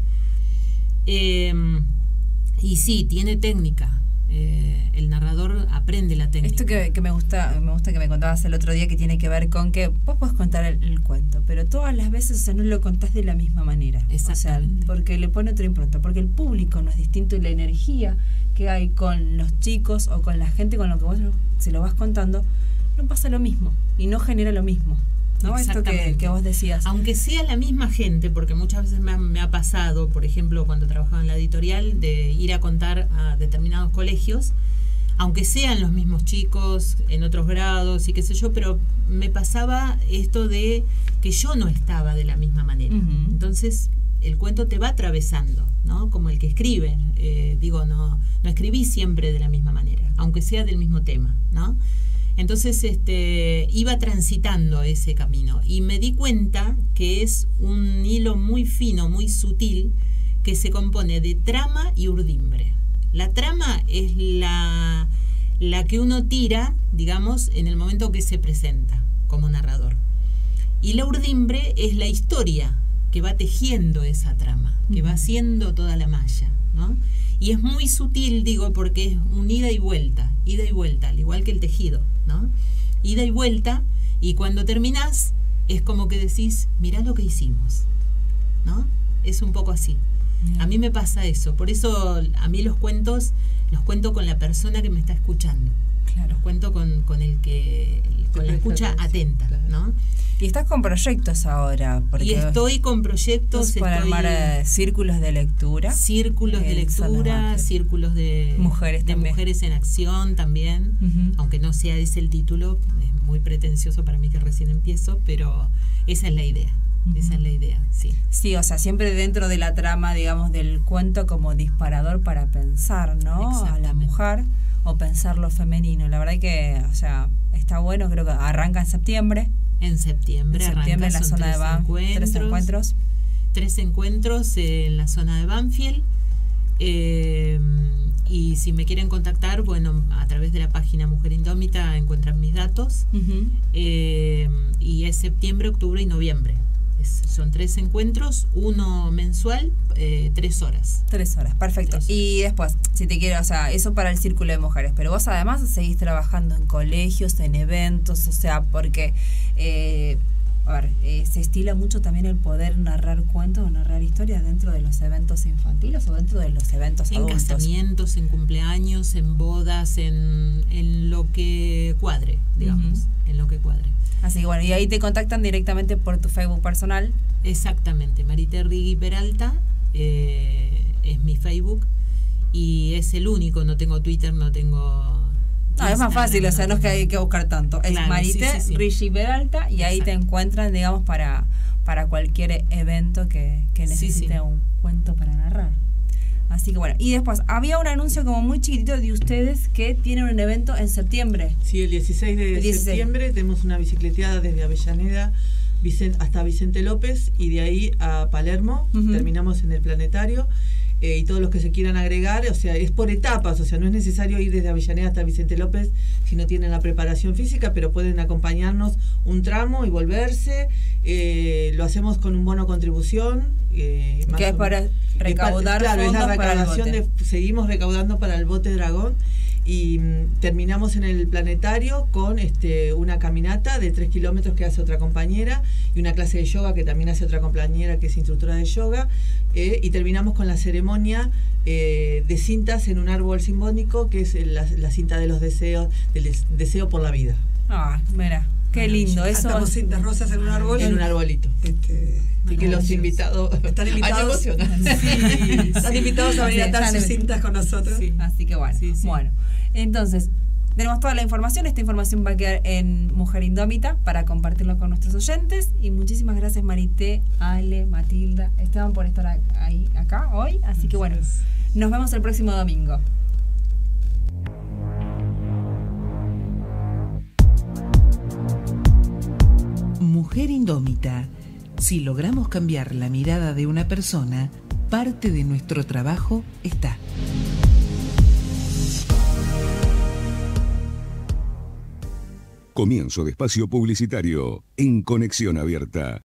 Y sí, tiene técnica. El narrador aprende la técnica. Esto que me gusta que me contabas el otro día, que tiene que ver con que vos podés contar el cuento, pero todas las veces, o sea, no lo contás de la misma manera. Exactamente. O sea, porque le pone otra impronta, porque el público no es distinto y la energía que hay con los chicos o con la gente con lo que vos se lo vas contando no pasa lo mismo y no genera lo mismo, ¿no? Esto que vos decías. Aunque sea la misma gente, porque muchas veces me ha pasado, por ejemplo, cuando trabajaba en la editorial, de ir a contar a determinados colegios, aunque sean los mismos chicos en otros grados y qué sé yo, pero me pasaba esto de que yo no estaba de la misma manera. Entonces el cuento te va atravesando, ¿no? Como el que escribe. No escribí siempre de la misma manera, aunque sea del mismo tema, ¿no? Entonces iba transitando ese camino y me di cuenta que es un hilo muy fino, muy sutil, que se compone de trama y urdimbre. La trama es la que uno tira, digamos, en el momento que se presenta como narrador. Y la urdimbre es la historia que va tejiendo esa trama, que va haciendo toda la malla, ¿no? Y es muy sutil, digo, porque es un ida y vuelta, al igual que el tejido, ¿no? Ida y vuelta, y cuando terminás es como que decís, mirá lo que hicimos, ¿no? Es un poco así. A mí me pasa eso, por eso a mí los cuento con la persona que me está escuchando. Claro. Los cuento con la escucha atenta, ¿no? Y estás con proyectos ahora. Y estoy con proyectos. Para armar círculos de lectura. Círculos de lectura, círculos de mujeres en acción también. Aunque no sea ese el título, es muy pretencioso para mí que recién empiezo, pero esa es la idea. Esa es la idea, sí. Sí, o sea, siempre dentro de la trama, digamos, del cuento como disparador para pensar, ¿no? A la mujer o pensar lo femenino. La verdad que, o sea, está bueno, creo que arranca en septiembre. En septiembre en la zona de Banfield. 3 encuentros. 3 encuentros en la zona de Banfield. Y si me quieren contactar, bueno, a través de la página Mujer Indómita encuentran mis datos. Y es septiembre, octubre y noviembre. Son 3 encuentros, uno mensual, 3 horas. 3 horas, perfecto. 3 horas. Y después, si te quiero, o sea, eso para el círculo de mujeres, pero vos además seguís trabajando en colegios, en eventos, o sea, porque, se estila mucho también el poder narrar cuentos o narrar historias dentro de los eventos infantiles o dentro de los eventos adultos. En casamientos, en cumpleaños, en bodas, en lo que cuadre, digamos, en lo que cuadre. Así que bueno, y ahí te contactan directamente por tu Facebook personal. Exactamente, Marité Rigui Peralta es mi Facebook y es el único, no tengo Twitter, no tengo... Es más fácil, o sea, no es que hay que buscar tanto. Es claro, Marité Rigui Peralta y ahí te encuentran, digamos, para cualquier evento que necesite un cuento para narrar. Así que bueno, y después había un anuncio como muy chiquitito de ustedes que tienen un evento en septiembre. Sí, el 16 de septiembre tenemos una bicicleteada desde Avellaneda hasta Vicente López y de ahí a Palermo. Terminamos en el Planetario. Y todos los que se quieran agregar, o sea, es por etapas, o sea, no es necesario ir desde Avellaneda hasta Vicente López si no tienen la preparación física, pero pueden acompañarnos un tramo y volverse. Lo hacemos con un bono contribución. Que es para recaudar fondos, es la recaudación para el bote. Seguimos recaudando para el bote Dragón. Y terminamos en el Planetario con una caminata de 3 kilómetros que hace otra compañera y una clase de yoga que también hace otra compañera que es instructora de yoga, y terminamos con la ceremonia de cintas en un árbol simbólico que es la cinta de los deseos, del deseo por la vida. Mira, qué lindo eso. Atamos cintas rosas en un árbol. En un arbolito. Y que los invitados están invitados. Sí, están invitados a venir a atar sus cintas con nosotros. Sí. Así que bueno, bueno. Entonces, tenemos toda la información. Esta información va a quedar en Mujer Indómita para compartirlo con nuestros oyentes. Y muchísimas gracias, Marité, Ale, Matilda, Esteban, por estar acá hoy. Así que bueno, nos vemos el próximo domingo. Mujer Indómita. Si logramos cambiar la mirada de una persona, parte de nuestro trabajo está. Comienzo de espacio publicitario en Conexión Abierta.